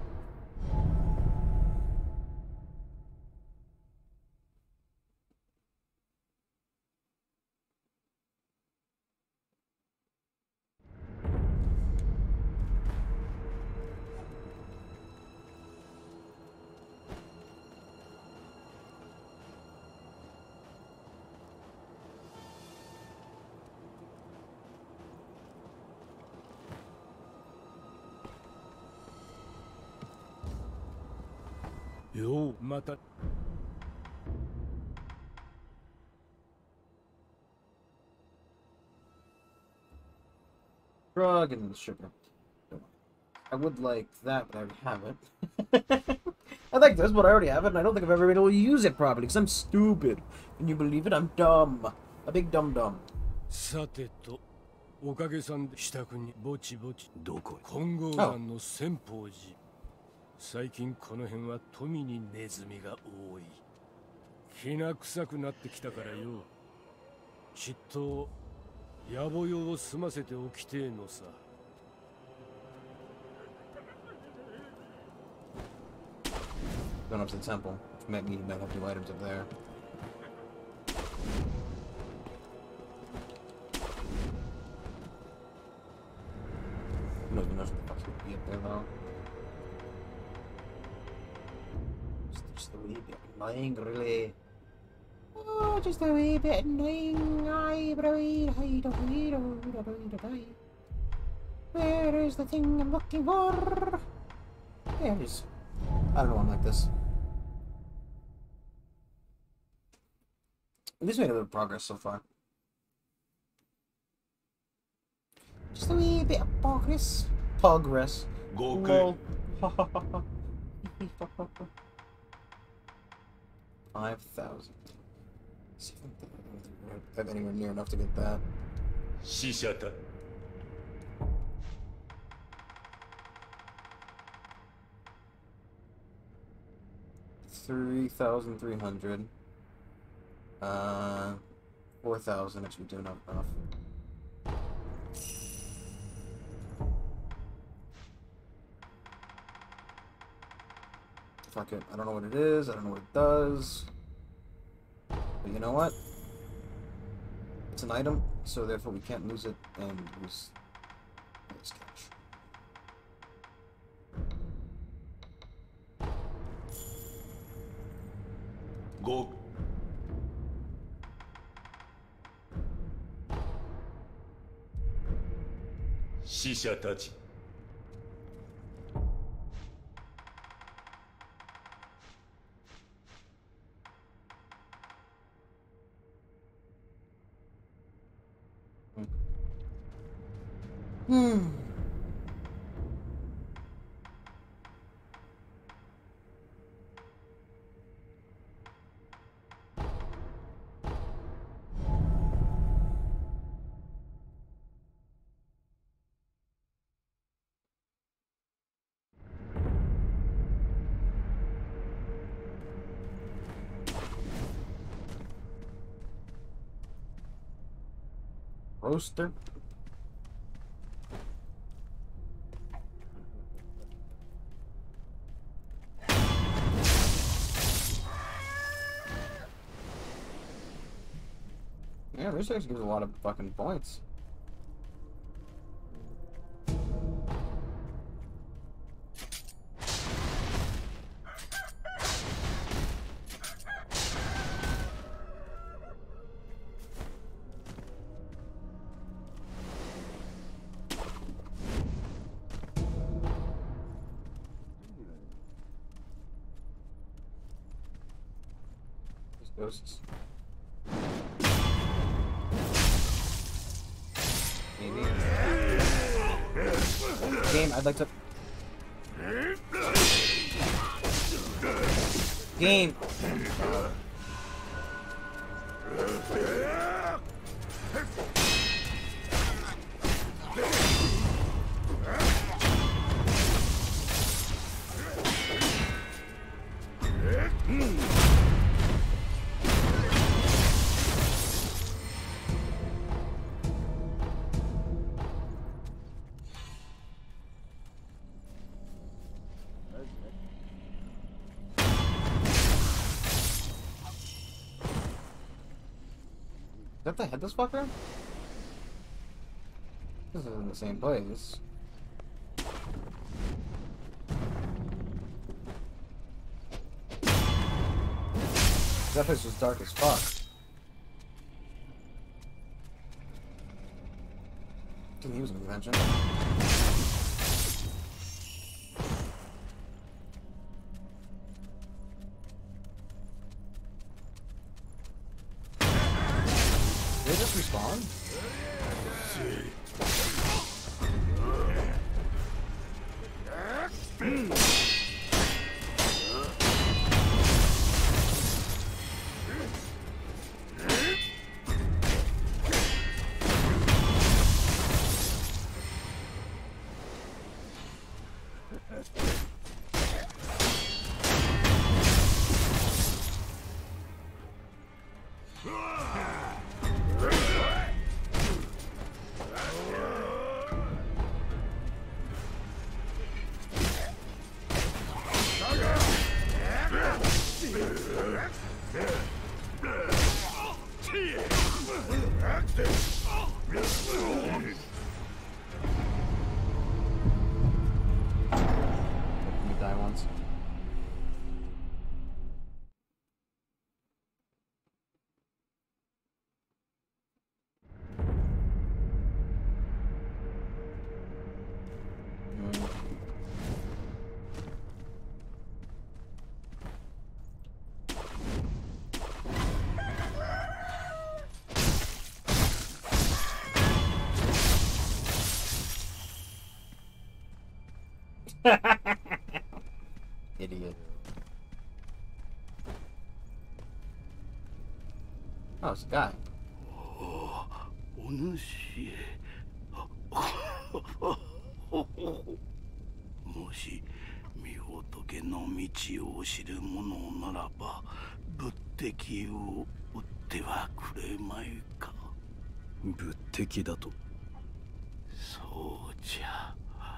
Yo, また Drug and sugar. I would like that, but I already have it. I like this, but I already have it, and I don't think I've ever been able to use it properly, because I'm stupid. Can you believe it? I'm dumb. A big dumb-dumb. さてと、おかげさんで支度にぼちぼちどこへ金剛山の千宝寺。最近この辺は富にネズミが多い。きな臭くなってきたからよ。きっと野暮用を済ませておきてえのさ。 Going up to the temple, which might mean you might have new items up there. Who knows, who knows what the fuck's gonna be up there though. Just, just a wee bit annoying, really. Oh, just a wee bit annoying. I Where is the thing I'm looking for? There it is. I don't know why I'm like this. At least we made a bit of progress so far. Just a wee bit of progress. Progress. Goku. Five thousand. See if I have anywhere near enough to get that. 死者だ。 Three thousand three hundred. Uh, four thousand. Actually, doing enough. Fuck it. I don't know what it is. I don't know what it does. But you know what? It's an item, so therefore we can't lose it and lose this cash. Go. 死者たち。 Hmm. Roaster. Yeah, research gives a lot of fucking points. These ghosts. Maybe. Game, I'd like to. Game. Is that the headless fucker? This is in the same place. That place was dark as fuck. Didn't use an invention. Did they just respawn? You die once. Idiot. Oh, it's a guy. お主もし御仏の道を知る者ならば仏敵を撃ってはくれまいか。仏敵だと。そうじゃ。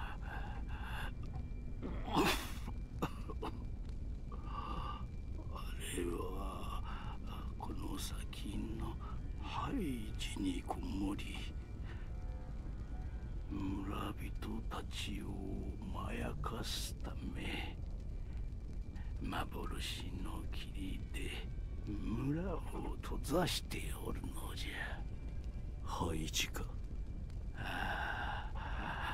あれはこの先のハイジにこもり村人たちをまやかすため幻の霧で村を閉ざしておるのじゃ。ハイジか。ああ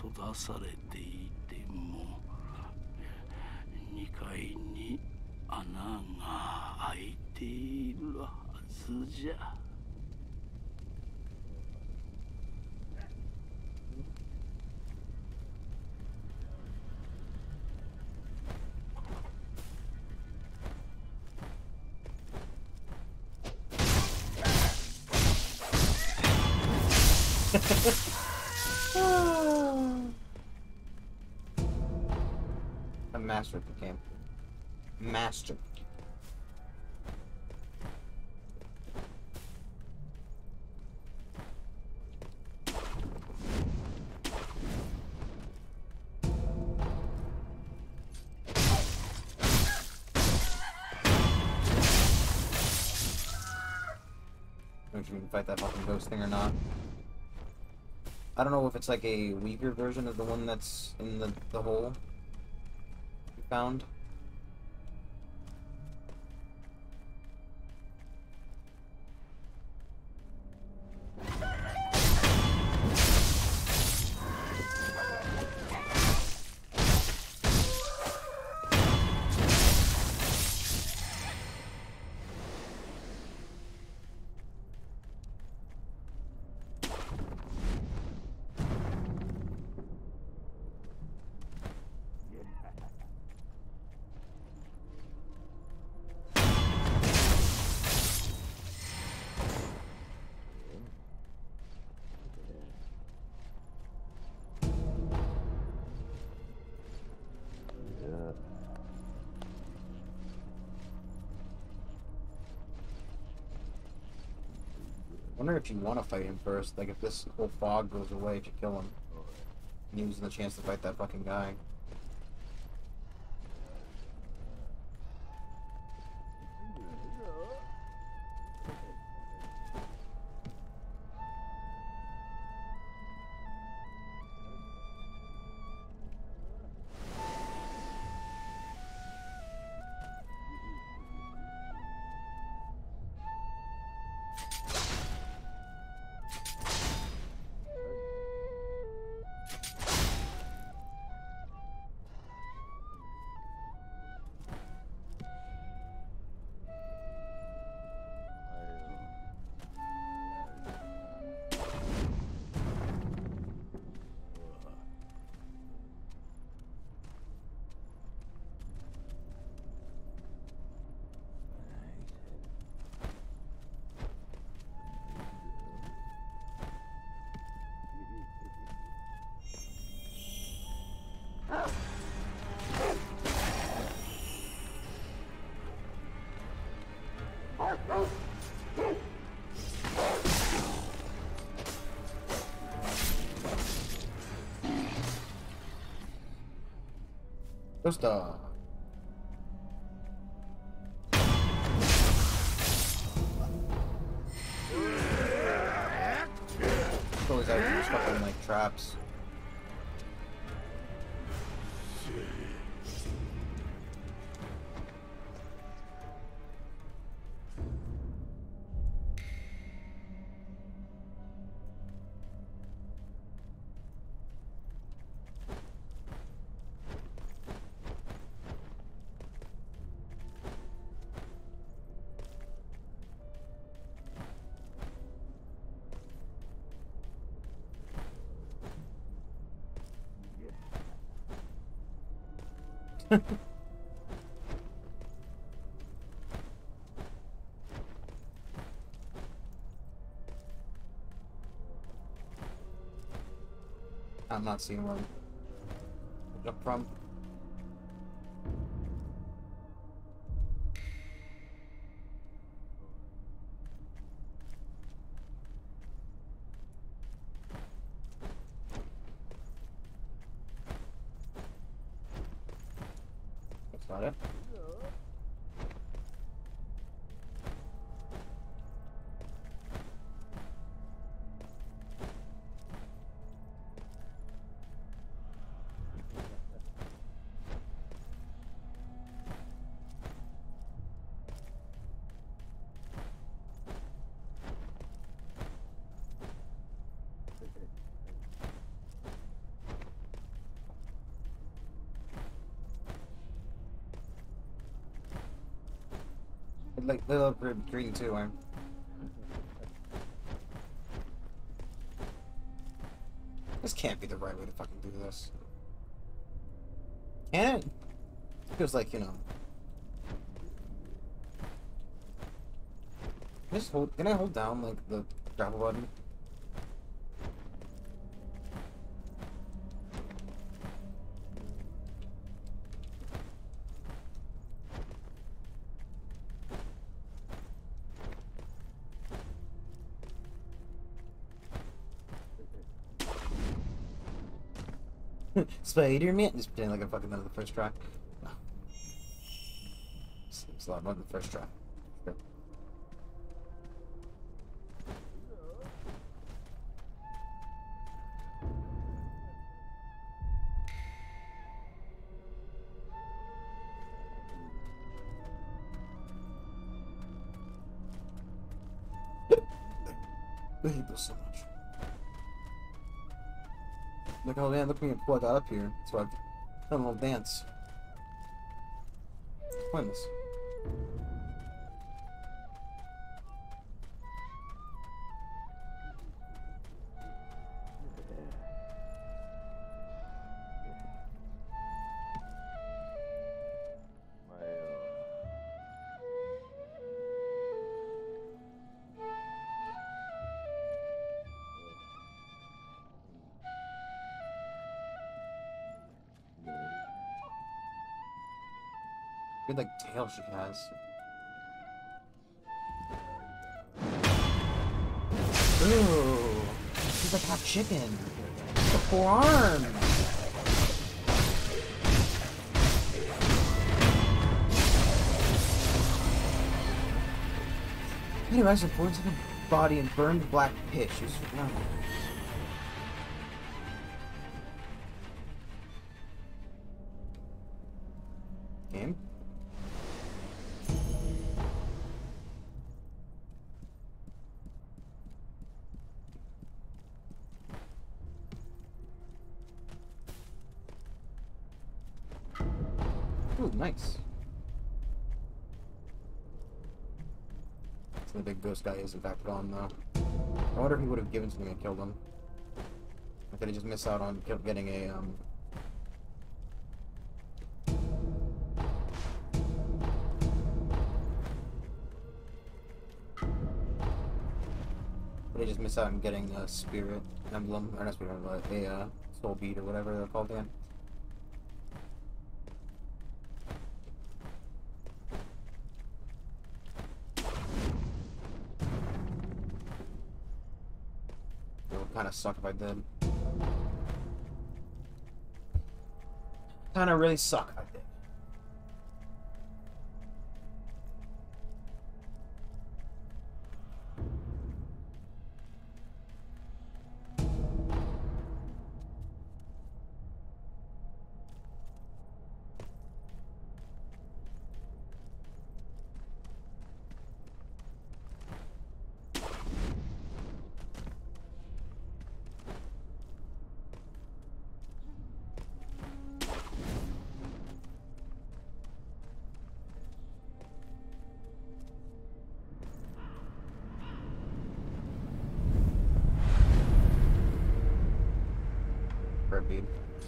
閉ざされていてもにかいに穴が開いているはずじゃ。 A master at the game. Master. Don't you even fight that fucking ghost thing or not? I don't know if it's like a weaker version of the one that's in the, the hole we found. I wonder if you want to fight him first, like if this whole fog goes away to kill him. And using the chance to fight that fucking guy. Just uh always out here stuff in like traps. I'm not seeing where to jump from. That's not it. like they look green too, right? This can't be the right way to fucking do this. Can it? Feels like, you know. Can I just hold can I hold down like the grapple button? Spider-Man. Just pretend like I fucking done the first try. No. It's, it's a lot more than the first try. Sure. I hate this so much. Look, oh man, look at me and pull I got up here. So I've done a little dance. It's pointless. Good like tail she has. Ooh, she's like half chicken. The forearm. Anyways, the bones of her body and burned black pit. She's wow. Game. Ooh, nice. So the big ghost guy is in fact gone though. I wonder if he would have given something and killed him. Or did he just miss out on getting a um But he just missed out on getting a spirit emblem, or not spirit emblem, but a uh, soul bead or whatever they're called again. It would kind of suck if I did. Kind of really suck if I did. Bead.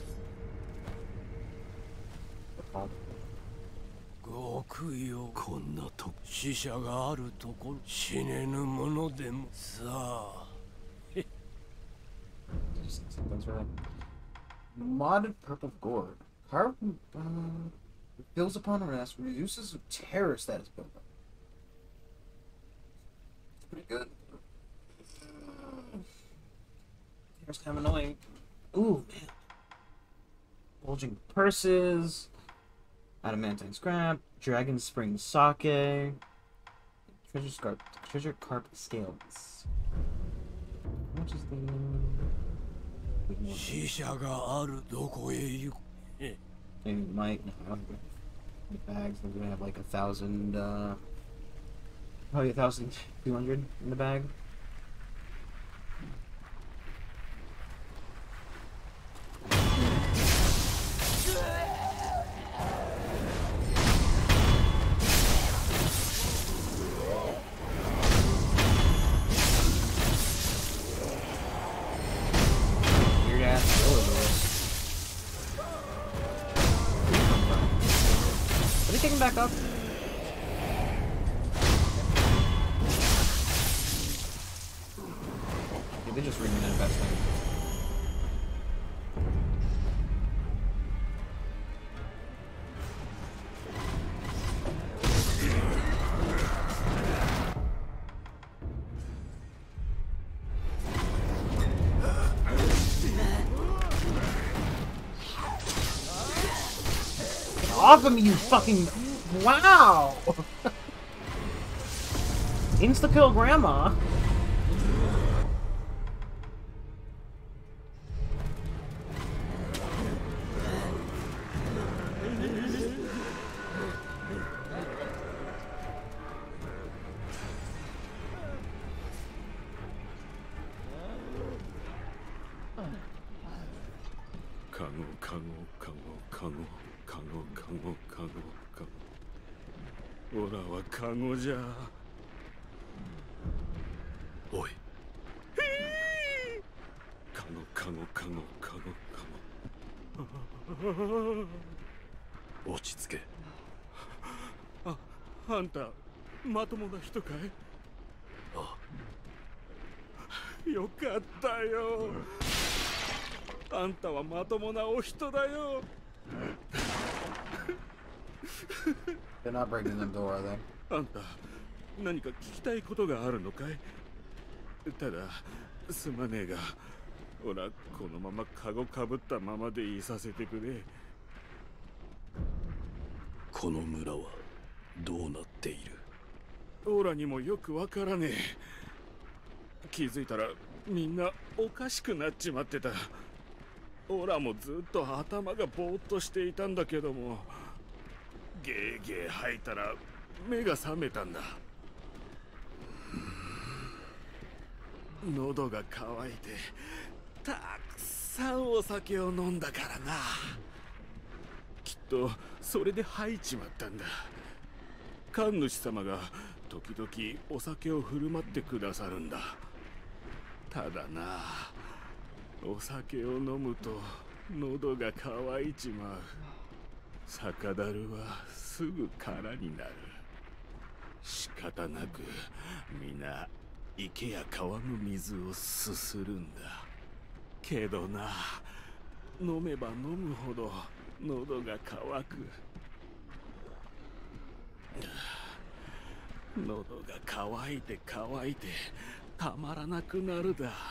極よこんなと死者があるところ死ねぬものでもさあ Modded purple gourd. Carp uh, builds upon a rest, reduces terror status buildup. It's pretty good. Terror's kind of annoying. Ooh, man. Bulging purses. Adamantine scrap. Dragon spring sake. Treasure scarp. Treasure carp scales. How much is the? 死者があるどこへ行く Maybe might. No, the bags. They're gonna have like a thousand. Uh, probably a thousand two hundred in the bag. take him back up. Yeah, they're just reading and investing. Off of me, you fucking... Wow! Insta-kill grandma. あ、あんたまともな人かい？あ、よかったよ。あんたはまともなお人だよ。 They're not breaking the door, are they? あんた何か聞きたいことがあるのかい？ただすまねえが、ほらこのままカゴかぶったままでいさせてくれ。 この村はどうなっている？ オラにもよくわからねえ。気づいたらみんなおかしくなっちまってた。オラもずっと頭がぼーっとしていたんだけども、ゲーゲー吐いたら目が覚めたんだ。喉が渇いてたくさんお酒を飲んだからな。きっとそれで吐いちまったんだ。神主様が時々お酒を振る舞ってくださるんだ。ただな、お酒を飲むと喉が渇いちまう。酒だるはすぐ空になる。仕方なく皆池や川の水をすするんだ。けどな、飲めば飲むほど喉が渇く。喉が渇いて渇いてたまらなくなるだ。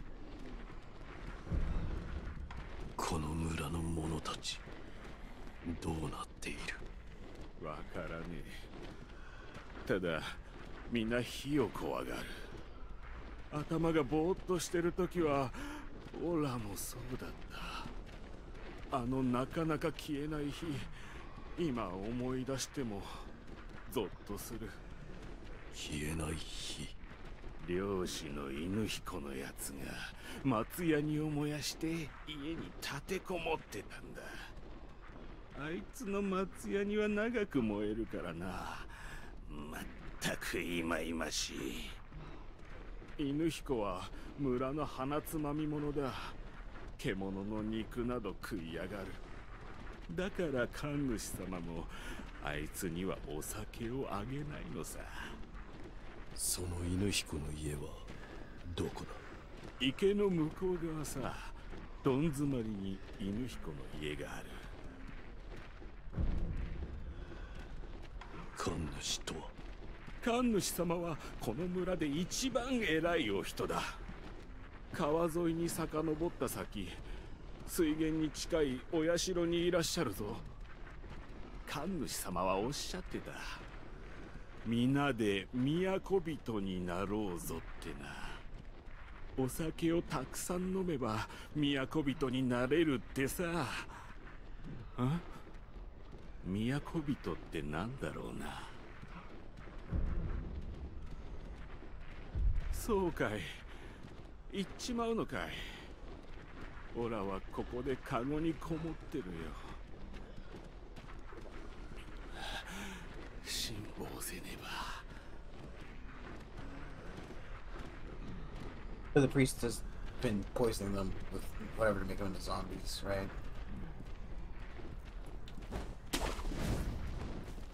この村の者たちどうなっている？ わからねえ。ただみんな火を怖がる。頭がぼーっとしてるときはオラもそうだった。あのなかなか消えない日、今思い出してもゾッとする。 消えない火。 漁師の犬彦のやつが松ヤニを燃やして家に立てこもってたんだ。あいつの松ヤニは長く燃えるからな。まったくいまいましい。犬彦は村の鼻つまみ者だ。獣の肉など食いやがる。だから神主様もあいつにはお酒をあげないのさ。 その犬彦の家はどこだ？ 池の向こう側さ。どん詰まりに犬彦の家がある。 神主とは？ 神主様はこの村で一番偉いお人だ。川沿いに遡った先、水源に近いお社にいらっしゃるぞ。神主様はおっしゃってた。皆で都人になろうぞってな。お酒をたくさん飲めば都人になれるってさ。ん？都人ってなんだろうな。そうかい。行っちまうのかい。オラはここでカゴにこもってるよ。辛抱せねば。 So the priest has been poisoning them with whatever to make them into zombies, right?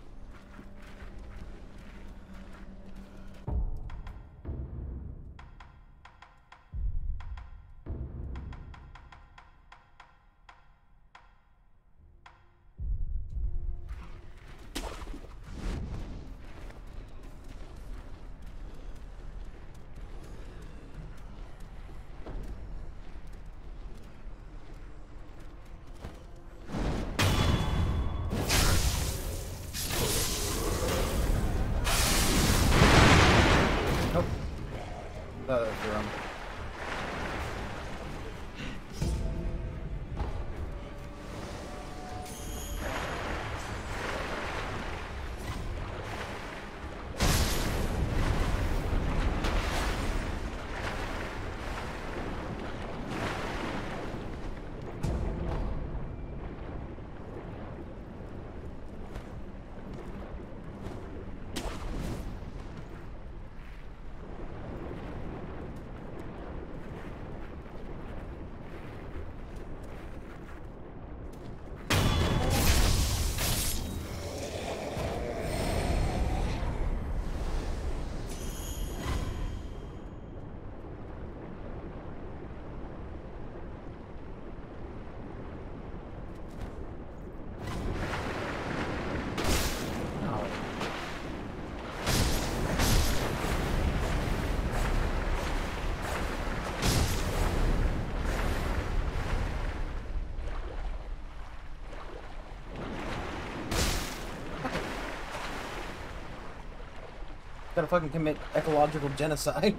Gotta fucking commit ecological genocide.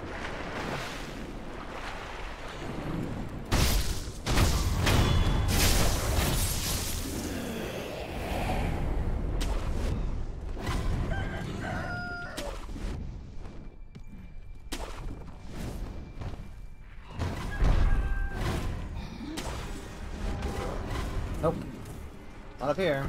Nope. Not up here.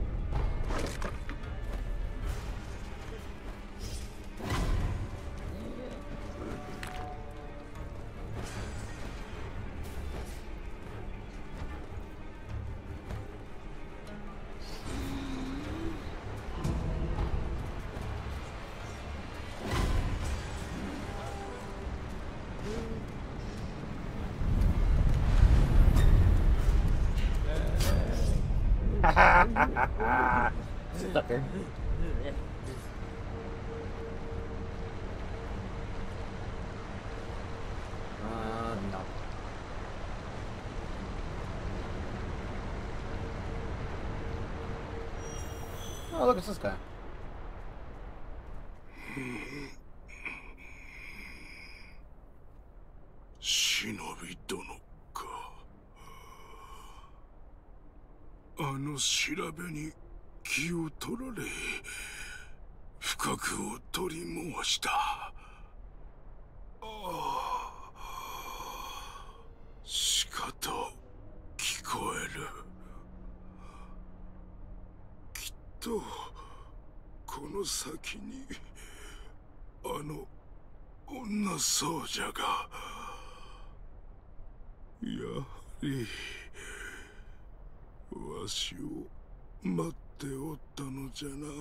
Sucker. Uh, no. Oh, look, it's this guy. 忍び殿か。あの調べに気を取られ、不覚を取り申した。ああ、しかと聞こえる。きっとこの先にあの女僧者が。やはりわしを待っておったのじゃな。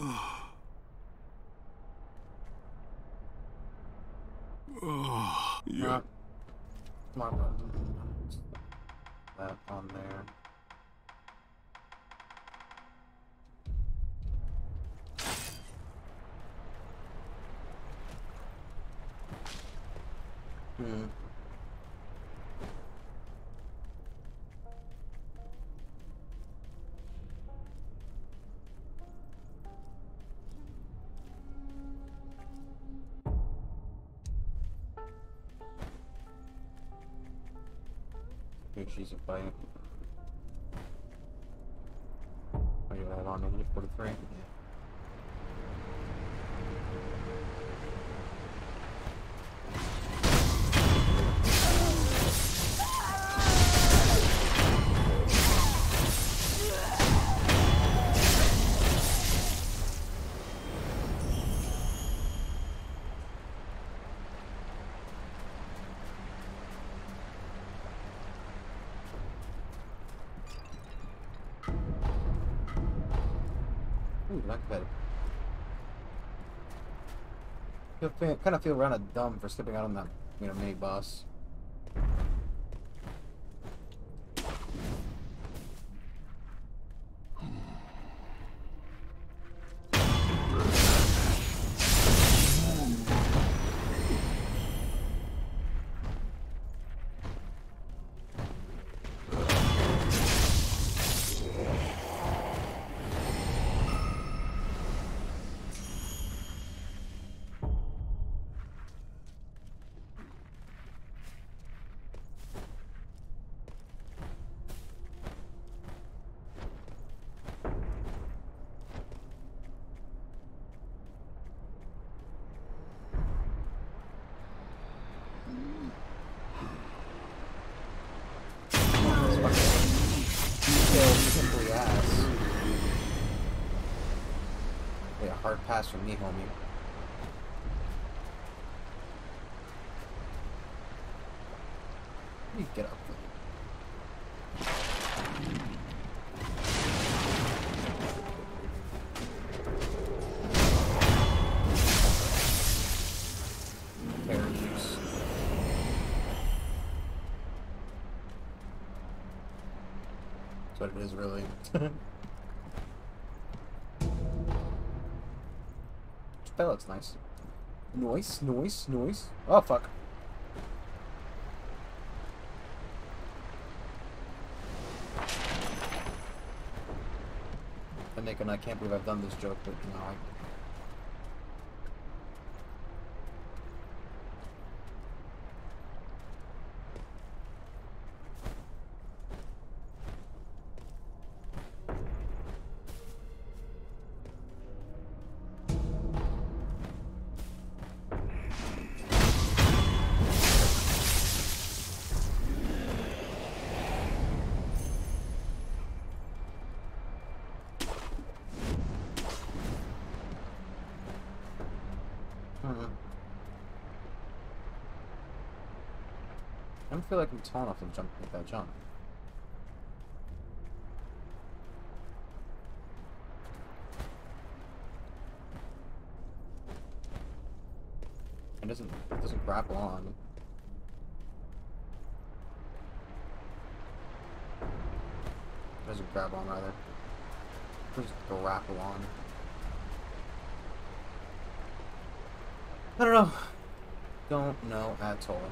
ああ、いや。 Come on, bro. That on there. Hmm. She's a fight. Oh, you have on negative forty-three? Ooh, not bad. Feel, feel, kind of feel kind of dumb for skipping out on that, you know, mini boss. Simply ass. Wait, a hard pass from me, homie. You get up. Carrot juice. That's what it is, really. That looks nice. Noise, noise, noise. Oh, fuck. I'm making, I can't believe I've done this joke, but you know, I... Hmm. I don't feel like I'm tall enough to jump with that jump. It doesn't it doesn't grapple on. It doesn't grab on rather. It doesn't grapple on. I don't know. Don't know at all.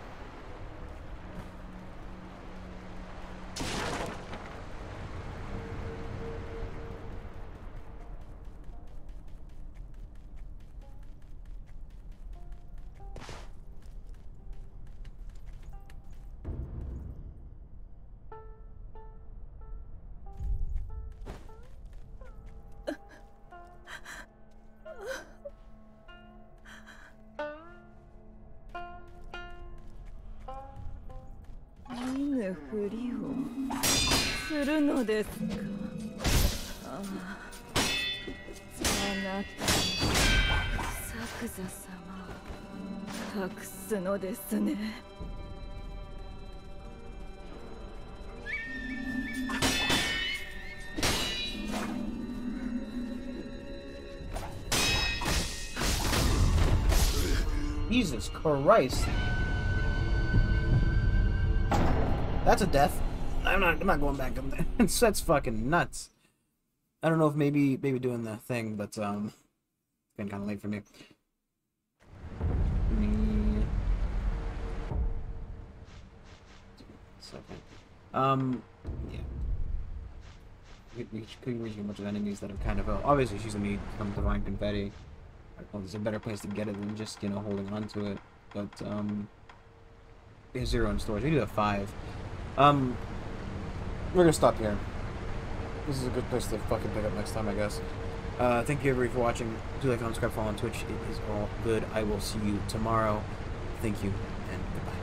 Jesus Christ. That's a death. I'm not I'm not going back up there. It's that's fucking nuts. I don't know if maybe maybe doing the thing, but um it's been kinda late for me. me. Second. Um yeah. We could reach a bunch of enemies that are kind of uh, obviously she's gonna need some divine confetti. Well, there's a better place to get it than just, you know, holding on to it. But, um... we have zero in storage. We do have five. Um... We're gonna stop here. This is a good place to fucking pick up next time, I guess. Uh, thank you everybody for watching. Do like, comment, subscribe, follow on Twitch. It is all good. I will see you tomorrow. Thank you, and goodbye.